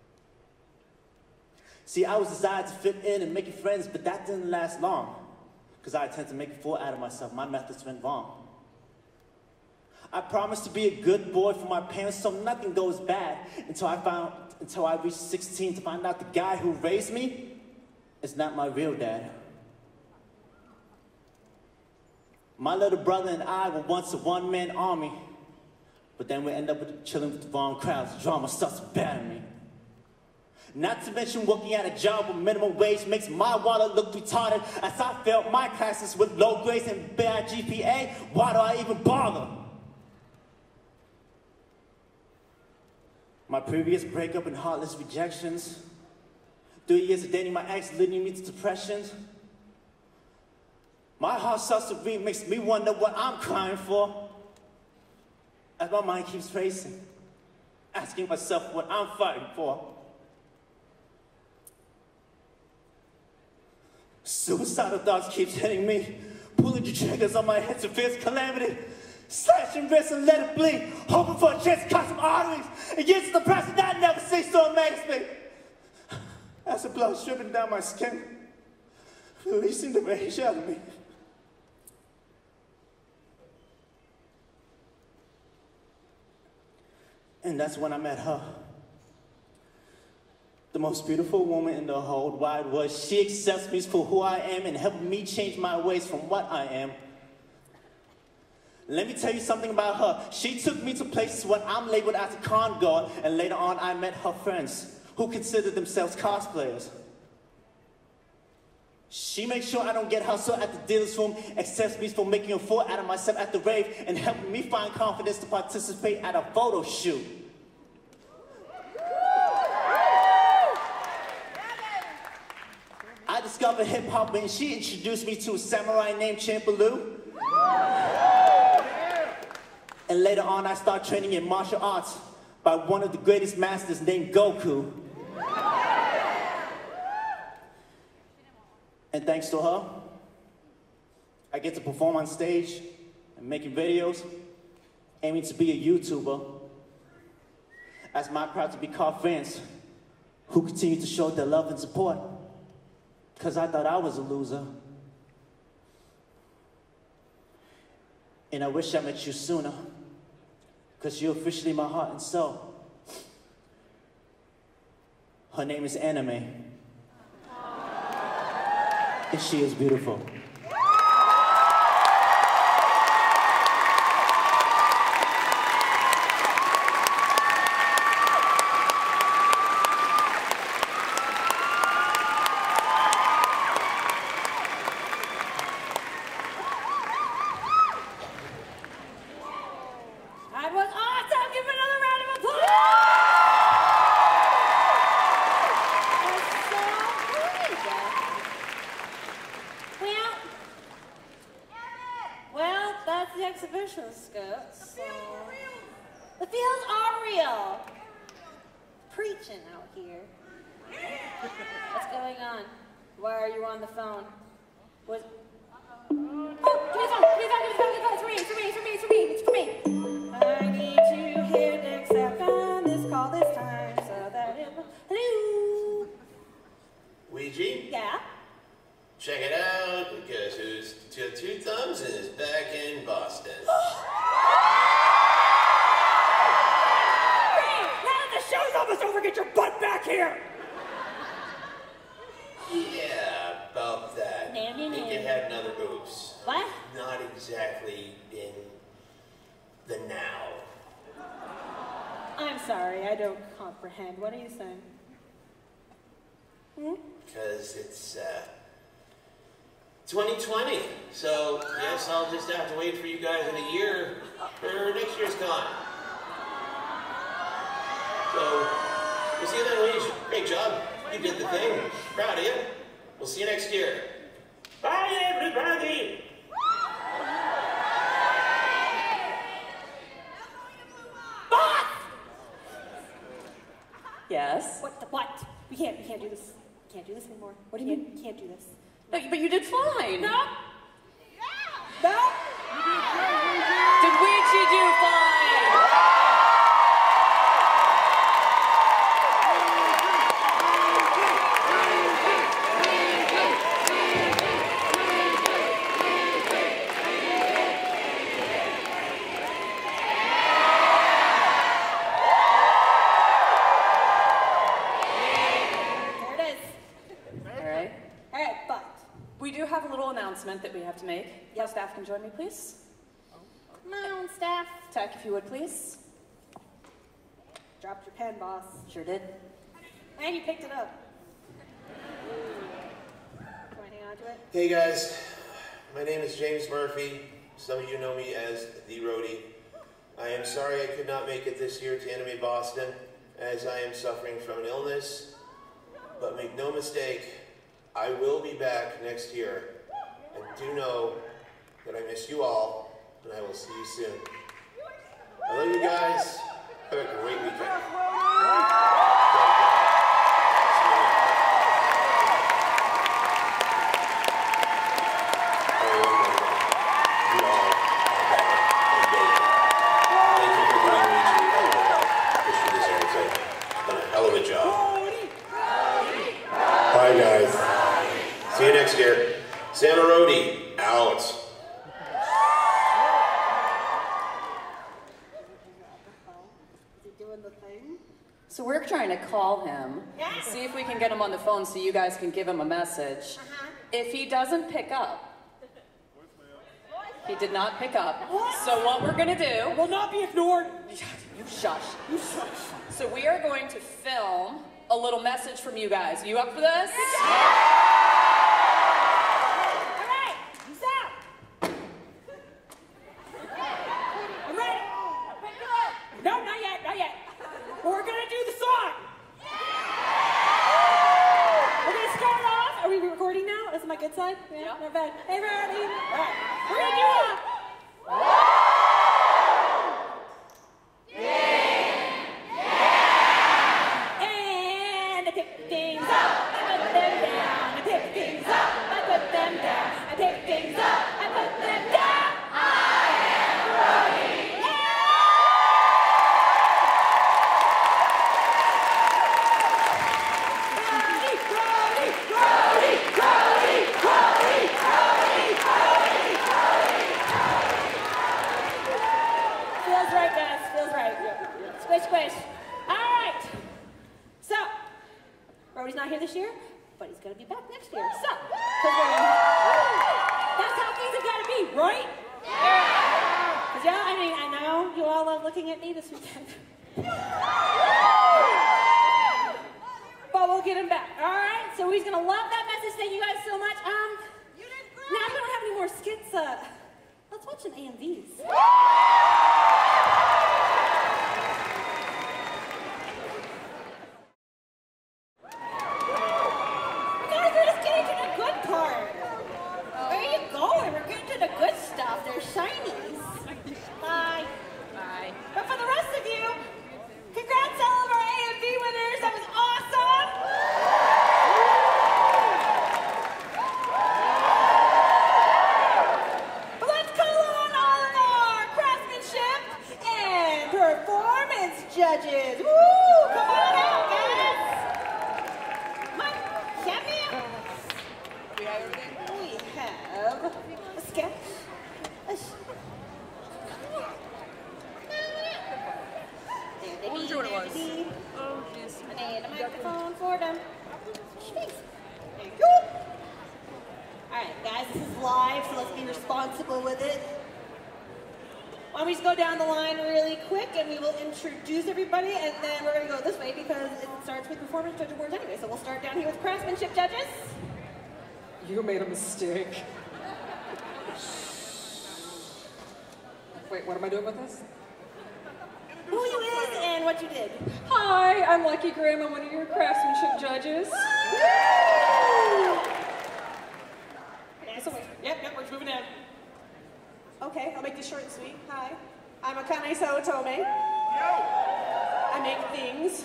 See, I was desired to fit in and making friends, but that didn't last long, because I tend to make a fool out of myself. My methods went wrong. I promised to be a good boy for my parents so nothing goes bad until I found, until I reached sixteen to find out the guy who raised me is not my real dad. My little brother and I were once a one-man army, but then we end up with, chilling with the wrong crowds. Drama starts to batter me. Not to mention working at a job with minimum wage makes my wallet look retarded as I failed my classes with low grades and bad G P A. Why do I even bother? My previous breakup and heartless rejections, three years of dating my ex leading me to depression. My heart starts to beat, makes me wonder what I'm crying for. As my mind keeps racing, asking myself what I'm fighting for. Suicidal thoughts keeps hitting me, pulling the triggers on my head to fierce calamity. Slashing wrists and let it bleed, hoping for a chance to cut some arteries. And yet the depression that never ceased to amaze me. As the blood dripping down my skin, releasing the rage out of me. And that's when I met her. The most beautiful woman in the whole wide world. She accepts me for who I am and helped me change my ways from what I am. Let me tell you something about her. She took me to places where I'm labeled as a con god, and later on I met her friends who consider themselves cosplayers. She makes sure I don't get hustled at the dealer's room, accepts me for making a fool out of myself at the rave, and helping me find confidence to participate at a photo shoot. I discovered hip-hop and she introduced me to a samurai named Champloo. And later on I started training in martial arts by one of the greatest masters named Goku. And thanks to her, I get to perform on stage and making videos, aiming to be a YouTuber. As my proud to be called fans who continue to show their love and support, because I thought I was a loser. And I wish I met you sooner, because you're officially my heart and soul. Her name is Anime. And she is beautiful. exhibition skits. So. The fields are real. Preaching out here. What's going on? Why are you on the phone? Was oh, give me the phone! Give me the phone! Give me the phone! Give me the phone! It's for me! It's for me! It's for me! It's for me! It's for me! I need to hit accept on this call this time so that it will. Hello. Ouija? Yeah. Check it out, because who's two, two thumbs and is back in Boston. Show's almost over. Get your butt back here. Yeah, about that. No, no, I think no. it had another oops. What? Not exactly in the now. I'm sorry, I don't comprehend. What are you saying? Hmm? Because it's uh, twenty twenty. So, yes, I'll just have to wait for you guys in a year for next year's con. So, we'll see you then, Ouija. Great job. You did the thing. Proud of you. We'll see you next year. Bye, everybody! Boss! Yes? What the what? We can't, we can't do this. We can't do this anymore. What do you mean? We can't do this. But, but you did fine. No! No! Did Ouija do fine? That we have to make. Yep. Staff can join me, please. Come on, staff. Tech, if you would, please. Dropped your pen, boss. Sure did. And you picked it up. Can I hang on to it? Hey guys, my name is James Murphy. Some of you know me as The Roadie. I am sorry I could not make it this year to Anime Boston, as I am suffering from an illness. But make no mistake, I will be back next year. And do know that I miss you all, and I will see you soon. I love you guys. Have a great weekend. Hell of a job. Bye, guys. See you next year. Santa Rodi, out. Is he doing the thing? So we're trying to call him, yeah. see if we can get him on the phone so you guys can give him a message. Uh-huh. If he doesn't pick up, he did not pick up. What? So what we're gonna do... will not be ignored. You shush. You shush. So we are going to film a little message from you guys. You up for this? Yeah. No, not yet, not yet. We're gonna do the song. We're gonna start off. Are we recording now? Is it my good side? Yeah, yeah. Not bad. Hey, everybody. All right. We're gonna do a. And I pick things up, I put them down. I pick things up, I put them down. I pick things up, I put them down. I am Roadie. Squish, squish. All right. So, Roadie's not here this year, but he's going to be back next year. So, that's how things have got to be, right? Yeah. Because, yeah, I mean, I know you all love looking at me this weekend. But we'll get him back. All right? So he's going to love that message. Thank you guys so much. Um, now we don't have any more skits. Uh, let's watch some A M Vs. Where are you going? We're getting to the good stuff. They're shinies. responsible with it. Why don't we just go down the line really quick and we will introduce everybody, and then we're going to go this way because it starts with performance judge awards anyway. So we'll start down here with craftsmanship judges. You made a mistake. Wait, what am I doing with this? Who you is and what you did. Hi, I'm Lucky Graham. I'm one of your craftsmanship judges. Yes. Yep, yep, we're just moving down. Okay, I'll make this short and sweet. Hi, I'm Akane Saotome. I make things.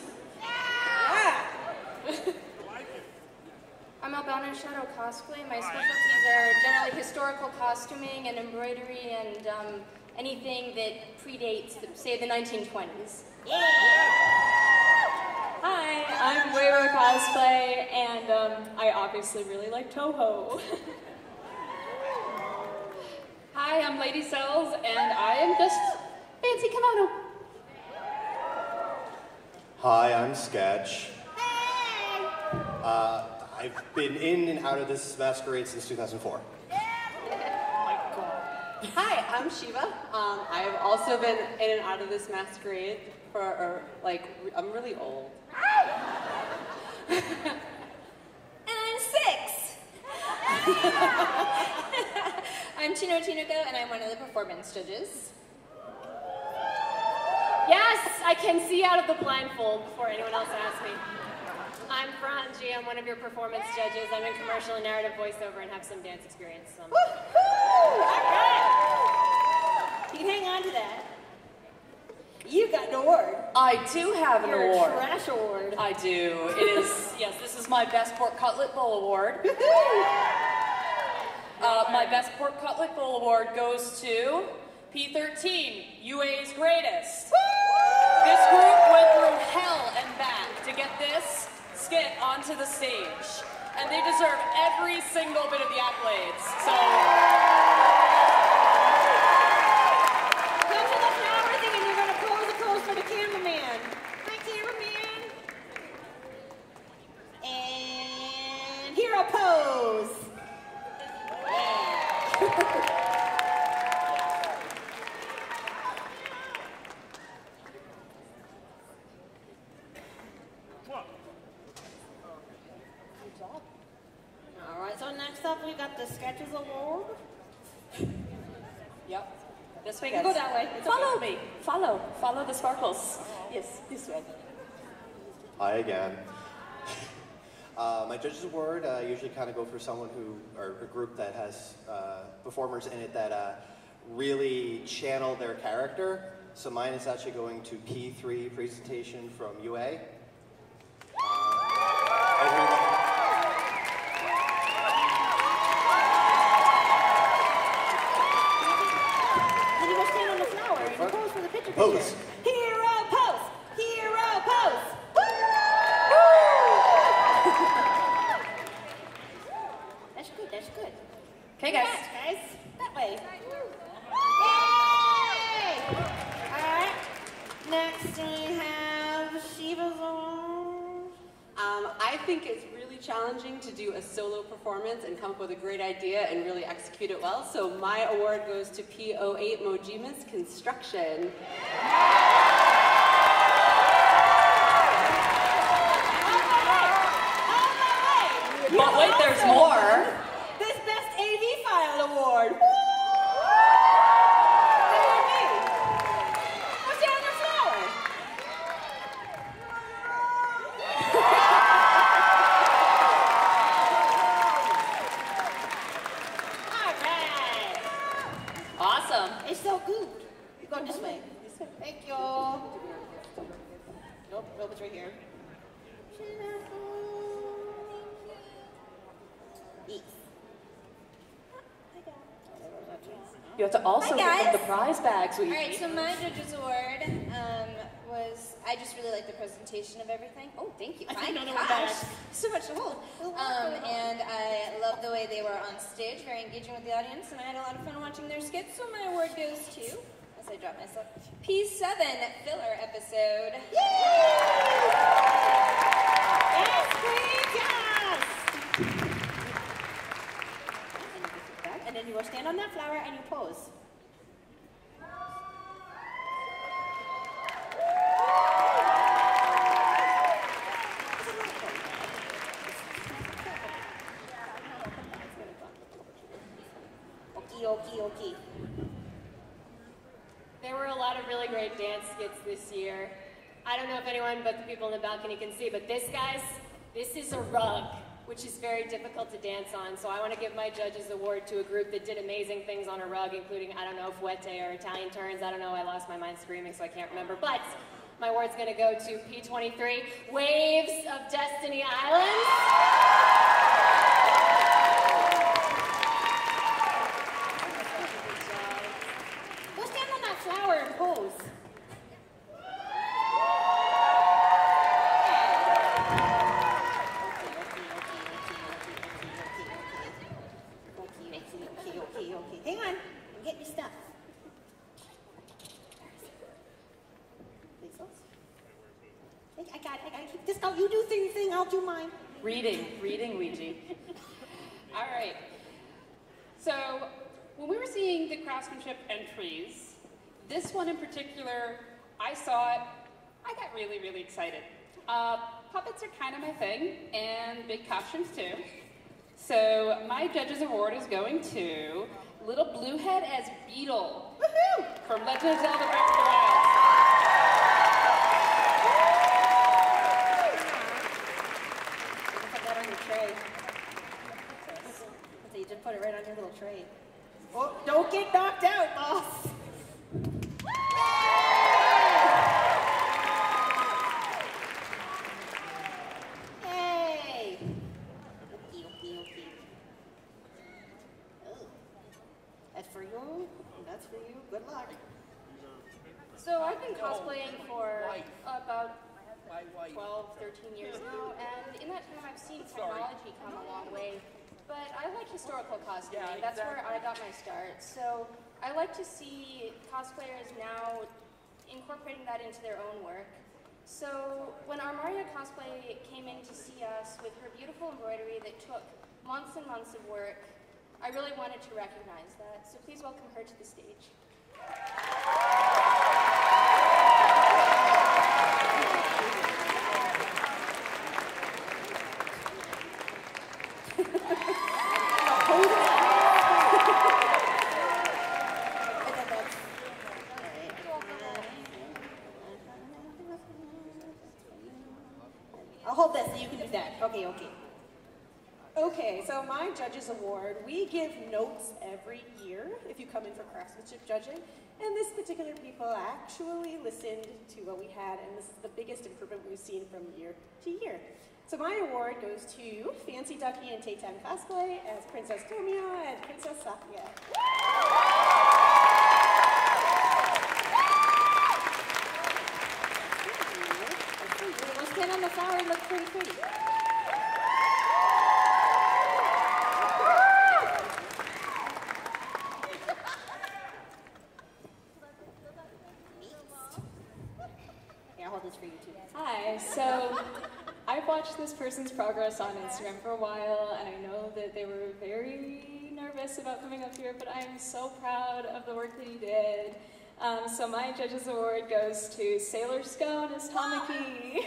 Yeah. I'm Albana Shadow Cosplay. My specialties are generally historical costuming and embroidery and um, anything that predates, the, say, the nineteen twenties. Yeah. Hi, I'm Weiro Cosplay, and um, I obviously really like Toho. Hi, I'm Lady Cells, and I am just fancy kimono. Hi, I'm Sketch. Uh, I've been in and out of this masquerade since two thousand four. Hi, I'm Shiva. Um, I've also been in and out of this masquerade for, or, like, I'm really old. And I'm six. I'm Chino Chinuko, and I'm one of the performance judges. Yes, I can see out of the blindfold before anyone else asks me. I'm Franji. I'm one of your performance judges. I'm in commercial and narrative voiceover and have some dance experience. So. You can hang on to that. You got an award. I do have an Your award. trash award. I do. It is, yes, this is my Best Pork Cutlet Bowl Award. uh, my Best Pork Cutlet Bowl Award goes to P thirteen, U A's greatest. This group went through hell and back to get this skit onto the stage, and they deserve every single bit of the accolades. So. Come to the flower thing and you're going to pose a pose for the cameraman. Hi, cameraman. And hero pose. Yeah. All right, so next up we got the Sketches Award. Yep. This way, You guys. go that way. It's Follow okay. me. Follow. Follow the sparkles. Yes, this way. Hi again. Uh, my judges award uh, usually kind of go for someone who, or a group that has uh, performers in it that uh, really channel their character. So mine is actually going to P three presentation from U A. Uh, everyone- Then you go stand on the flower and you pose for the picture. Pose. picture. Hero pose. Hero pose. That's good. That's good. Okay, guys. Congrats, guys. That way. Yay! All right. Next we have Shiva's award. Um, I think it's really challenging to do a solo performance and come up with a great idea and really execute it well. So my award goes to P zero eight Mojimas Construction. But wait, there's more. This Best A V File Award. What's down your flower? All right. Awesome. It's so good. You're going this way. Thank you. Nope, nope, it's right here. Yes. You have to also Hi, give them the guys. prize bags. All right, so my judge's award um, was, I just really like the presentation of everything. Oh, thank you. I My think another one gosh, back. so much to hold. Um, and I love the way they were on stage, very engaging with the audience, and I had a lot of fun watching their skits, so my award goes to, as I drop myself, P seven filler episode. Yes, please, yes! And then you will stand on that flower and you pose. Okie, okie, okie. There were a lot of really great dance skits this year. I don't know if anyone but the people in the balcony can see, but this, guys, this is a rug, which is very difficult to dance on. So I want to give my judges award to a group that did amazing things on a rug, including, I don't know, Fouette or Italian Turns. I don't know, I lost my mind screaming, so I can't remember. But my award's going to go to P twenty-three, Waves of Destiny Islands. Go stand on that flower and pose. Hang on, I'm getting your stuff. I got it, I got it. Keep this out. You do thing thing, I'll do mine. Reading, reading Ouija. All right. So, when we were seeing the craftsmanship entries, this one in particular, I saw it, I got really, really excited. Uh, puppets are kind of my thing, and big costumes too. So, my judge's award is going to Little Bluehead as Beetle. Woohoo! From Legend of Zelda Breath of the Wild. Put that on your tray. So you just put it right on your little tray. Oh, don't get knocked out, boss. Hey! Okie, okie, okie. Oh. That's for you. That's for you. Good luck. So I've been cosplaying for about twelve, thirteen years now, and in that time I've seen technology come a long way. But I like historical costuming. Yeah, That's where exactly. I got my start. So I like to see cosplayers now incorporating that into their own work. So when Armaria Cosplay came in to see us with her beautiful embroidery that took months and months of work, I really wanted to recognize that. So please welcome her to the stage. I'll hold this so you can do that. Okay, okay. Okay, so my Judges Award, we give notes every year if you come in for craftsmanship judging, and this particular people actually listened to what we had, and this is the biggest improvement we've seen from year to year. So my award goes to Fancy Ducky and Taytime Cosplay as Princess Tomia and Princess Sakuya. We'll stand on the flower and look pretty pretty. Here, I'll hold this for you too. Hi, so I've watched this person's progress on Instagram for a while, and I know that they were very nervous about coming up here, but I am so proud of the work that he did. Um, so my Judges Award goes to Sailor Scone as Tamaki.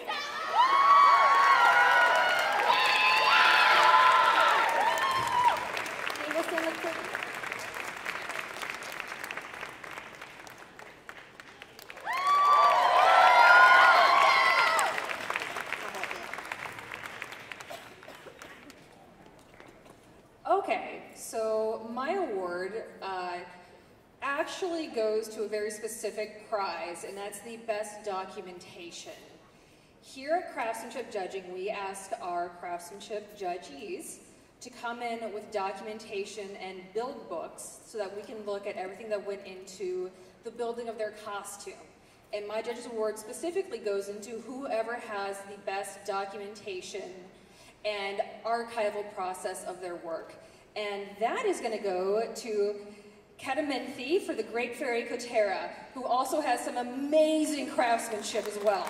Okay, so my award uh, actually goes to a very specific prize, and that's the best documentation. Here at Craftsmanship Judging, we ask our craftsmanship judges to come in with documentation and build books so that we can look at everything that went into the building of their costume. And my Judges Award specifically goes into whoever has the best documentation and archival process of their work. And that is going to go to Kataminthi for the Great Fairy Kotera, who also has some amazing craftsmanship as well.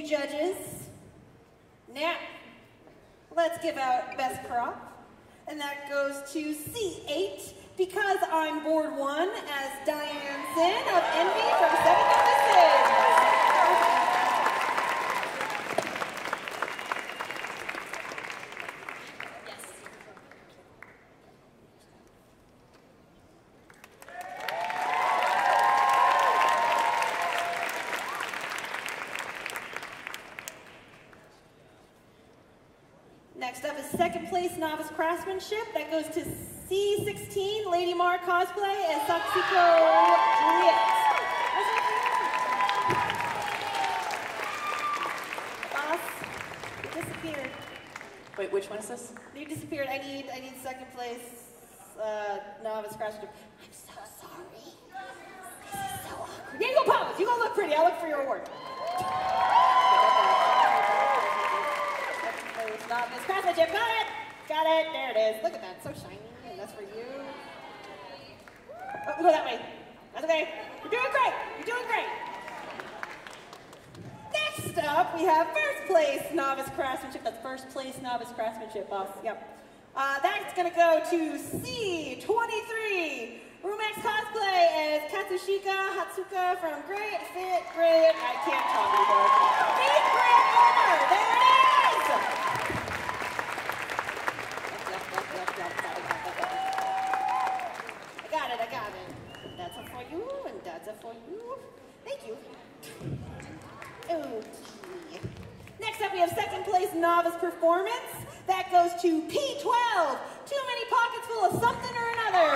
you, judges. Now, let's give out best prop, and that goes to C eight, Because I'm Bored One, as Diane Sin of Envy from Seven Novices. Next up is second place novice craftsmanship. That goes to C sixteen, Lady Mar cosplay as Sakushiko Juliet. Boss, you disappeared. Wait, which one is this? You disappeared. I need, I need second place uh, novice craftsmanship. I'm so sorry. This is so awkward. Yeah, you go pose. You go look pretty. I'll look for your award. Not Miss Craftsmanship. Got it! Got it. There it is. Look at that. So shiny. And that's for you. Oh, go that way. That's okay. You're doing great. You're doing great. Next up, we have first place novice craftsmanship. That's first place novice craftsmanship, boss. Yep. Uh, that's going to go to C twenty-three. Rumex cosplay as Katsushika Hatsuka from Great Fit Great. I can't talk anymore. Big Grand Winner. There it is. I got it, I got it. That's a for you, and that's a for you. Thank you. Okay. Next up, we have second place novice performance. That goes to P twelve. Too many pockets full of something or another.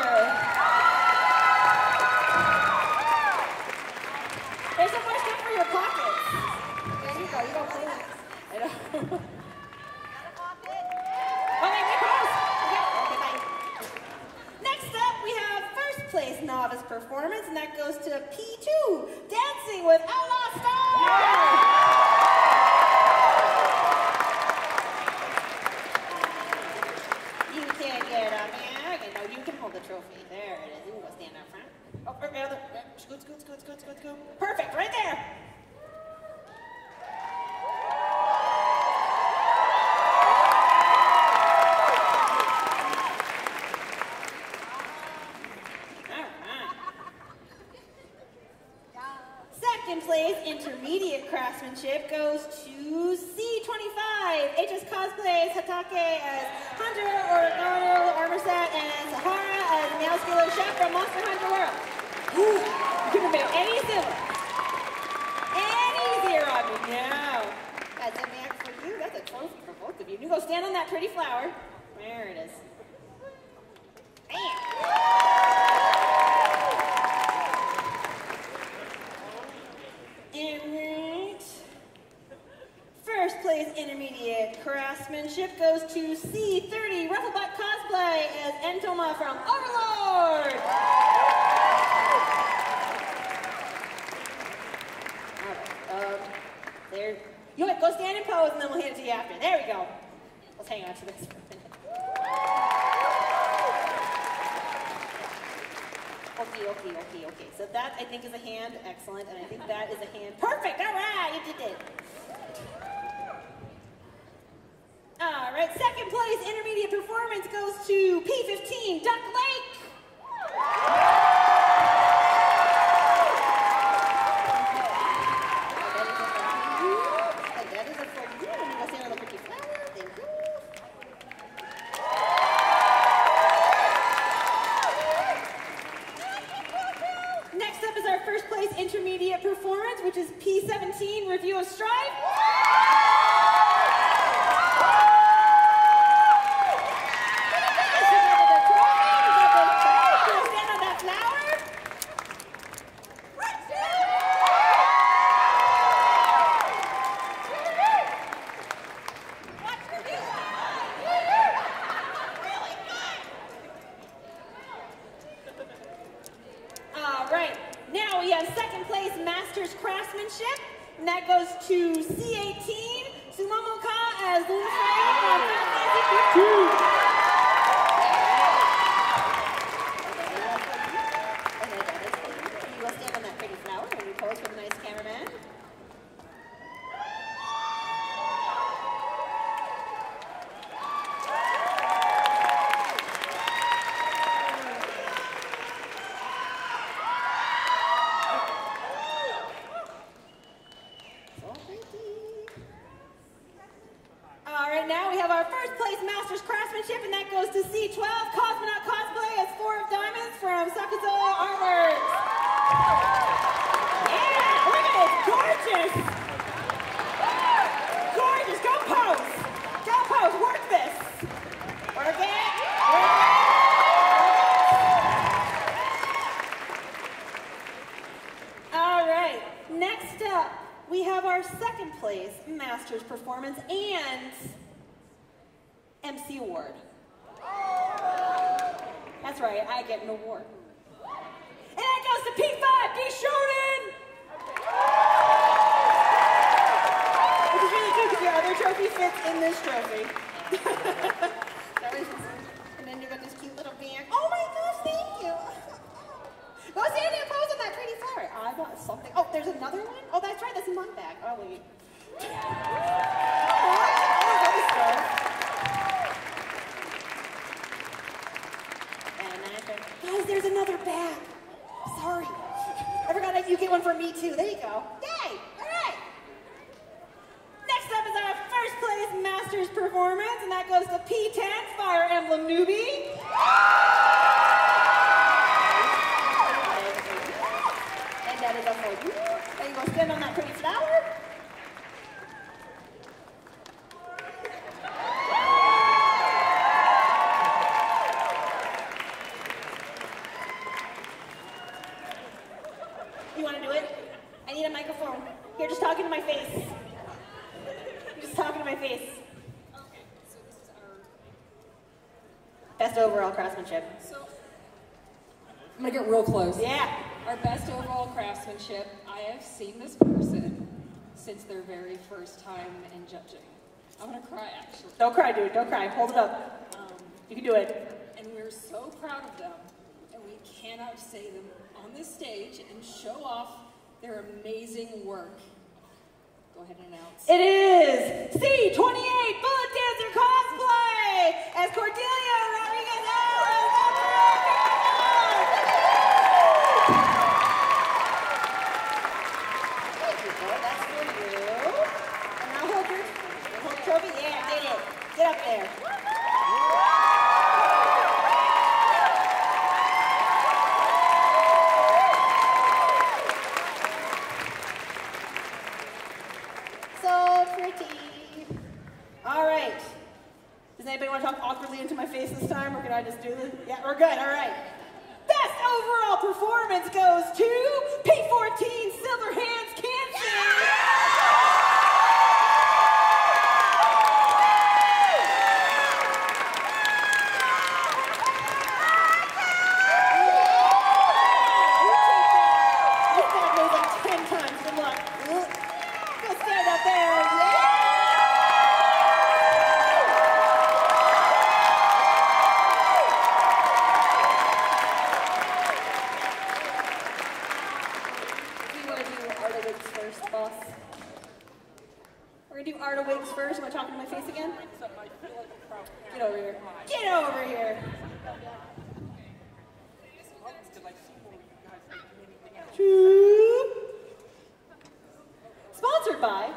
There's some more stuff for your pockets. There you go, you don't play that. I know. Place novice performance, and that goes to P two, Dancing with Outlaw Star! You can't get up here. Okay, no, you can hold the trophy. There it is. You can go stand up front. Oh, or the other. Scoot, scoot, scoot, scoot, scoot, scoot. Perfect, right there. Second place intermediate craftsmanship goes to C twenty-five. H S cosplays Hatake as Hunter Oregano armor set and Sahara as nail skiller chef from Monster Hunter World. Ooh, you couldn't have made any simpler. Any easier on me. No. That's a man for you. That's a trophy for both of you. You go stand on that pretty flower. There it is. Bam. Alright. First place intermediate craftsmanship goes to C thirty, Rufflebutt cosplay as Entoma from Overlord. Alright, um, there. You know what, go stand and pose and then we'll hand it to you after. There we go. Let's hang on to this for a minute. Okay, okay, okay, okay. So that, I think, is a hand. Excellent. And I think that is a hand. Perfect! All right, you did it. All right, second place intermediate performance goes to P fifteen, Duck Lake. That is a for you. Let me go stand on the pretty flower. Thank you. Next up is our first place intermediate performance, which is P seventeen, Review of Strife. Stand on that flower. All right, now we have second place Masters Craftsmanship, and that goes to C eighteen, Sumomoka as Lunafire from Final Fantasy fifteen. You will stand on that pretty flower and you pose for the nice cameraman. right, now we have our first place Masters Craftsmanship, and that goes to C twelve, Cosmonaut Cosplay as Four of Diamonds from Sakazoa Artworks. Yeah, look at it, gorgeous. Gorgeous, go pose. Go pose, work this. Work it, work it. All right, next up, we have our second place Masters Performance and M C Award. That's right, I get an award. And that goes to P five, D Shonen! Which is really good because your other trophy fits in this trophy. And then you got this cute little band. Oh my gosh, thank you! Go stand there, pose on that pretty flower. I got something. Oh, there's another one? Oh, that's right, that's in my bag. Oh, wait. Guys, there's another bag. Sorry. I forgot that you get one for me too. There you go. Yay! All right. Next up is our first place Masters Performance, and that goes to P ten, Fire Emblem Newbie. And that is up for you. There you go, stand on that pretty flower. You want to do it? I need a microphone. Here, just talking to my face. You're just talking to my face. Okay, so this is our best overall craftsmanship. So I'm gonna get real close. Yeah. Our best overall craftsmanship. I have seen this person since their very first time in judging. I'm gonna cry actually. Don't cry, dude. Don't cry. Hold it up. Um, you can do it. And we're so proud of them, and we cannot say them on this stage and show off their amazing work. Go ahead and announce. It is C twenty-eight Bullet Dancer Cosplay as Cordelia Rodriguez Thank you, boy. That's for you. And now hold your, hold your trophy. Yeah, get it. Get up there. So pretty. All right. Does anybody want to talk awkwardly into my face this time, or can I just do this? Yeah, we're good. All right. Best overall performance goes to P fourteen Silver Hands Cancer. We're gonna do Art of Wigs first. You want to talk to my face again? Get over here. Get over here. Sponsored by.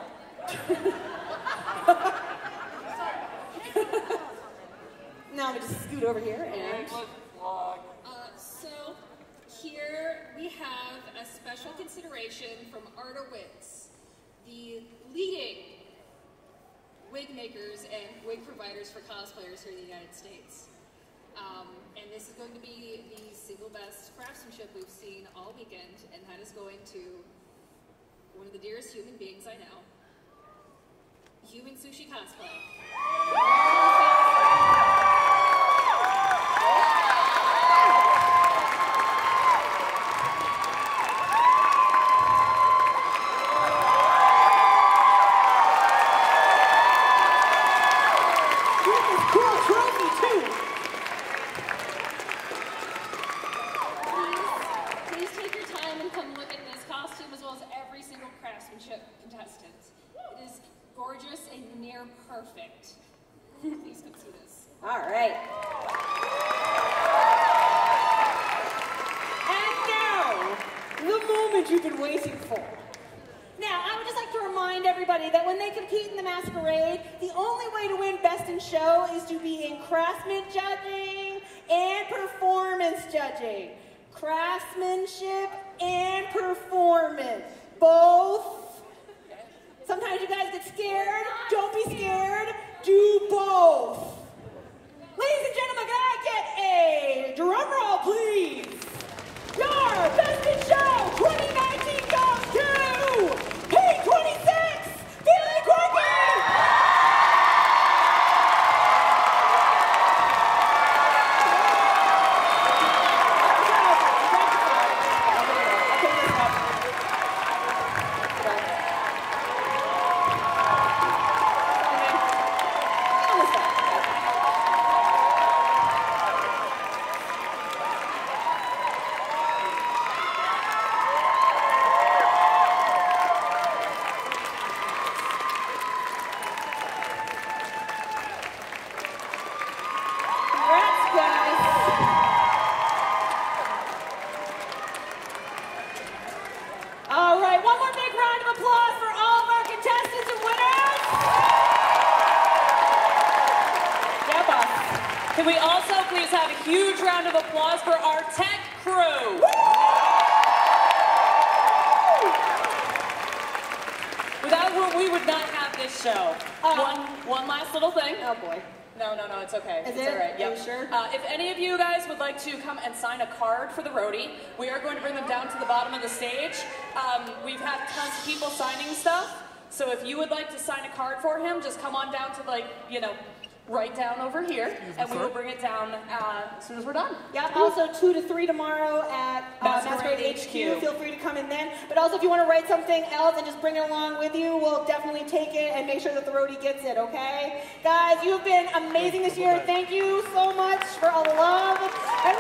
Now I'm gonna just scoot over here and. Uh, so here we have a special consideration from Art of Wigs, the leading wig makers and wig providers for cosplayers here in the United States. Um, and this is going to be the single best craftsmanship we've seen all weekend, and that is going to one of the dearest human beings I know, Human Sushi Cosplay. Contestant. It is gorgeous and near perfect. Please come see this. All right. And now, the moment you've been waiting for. Now, I would just like to remind everybody that when they compete in the masquerade, the only way to win Best in Show is to be in craftsman judging and performance judging. Craftsmanship and performance. Both. Sometimes you guys get scared. Don't be scared. Do both. Ladies and gentlemen, can I get a drum roll, please? Your Best in Show twenty nineteen goes to P twenty-six, Billy Quirky! Can we also please have a huge round of applause for our tech crew? Without whom we would not have this show. Uh, one, one last little thing. Oh boy. No, no, no, it's okay. Is it's it? all right. Yep. Are you sure? Uh, if any of you guys would like to come and sign a card for the roadie, we are going to bring them down to the bottom of the stage. Um, we've had tons of people signing stuff, so if you would like to sign a card for him, just come on down to, like, you know, right down over here, and we will bring it down uh, as soon as we're done. Yeah, also two to three tomorrow at uh, Masquerade H Q. Feel free to come in then. But also, if you want to write something else and just bring it along with you, we'll definitely take it and make sure that the roadie gets it, okay? Guys, you've been amazing this year. Thank you so much for all the love.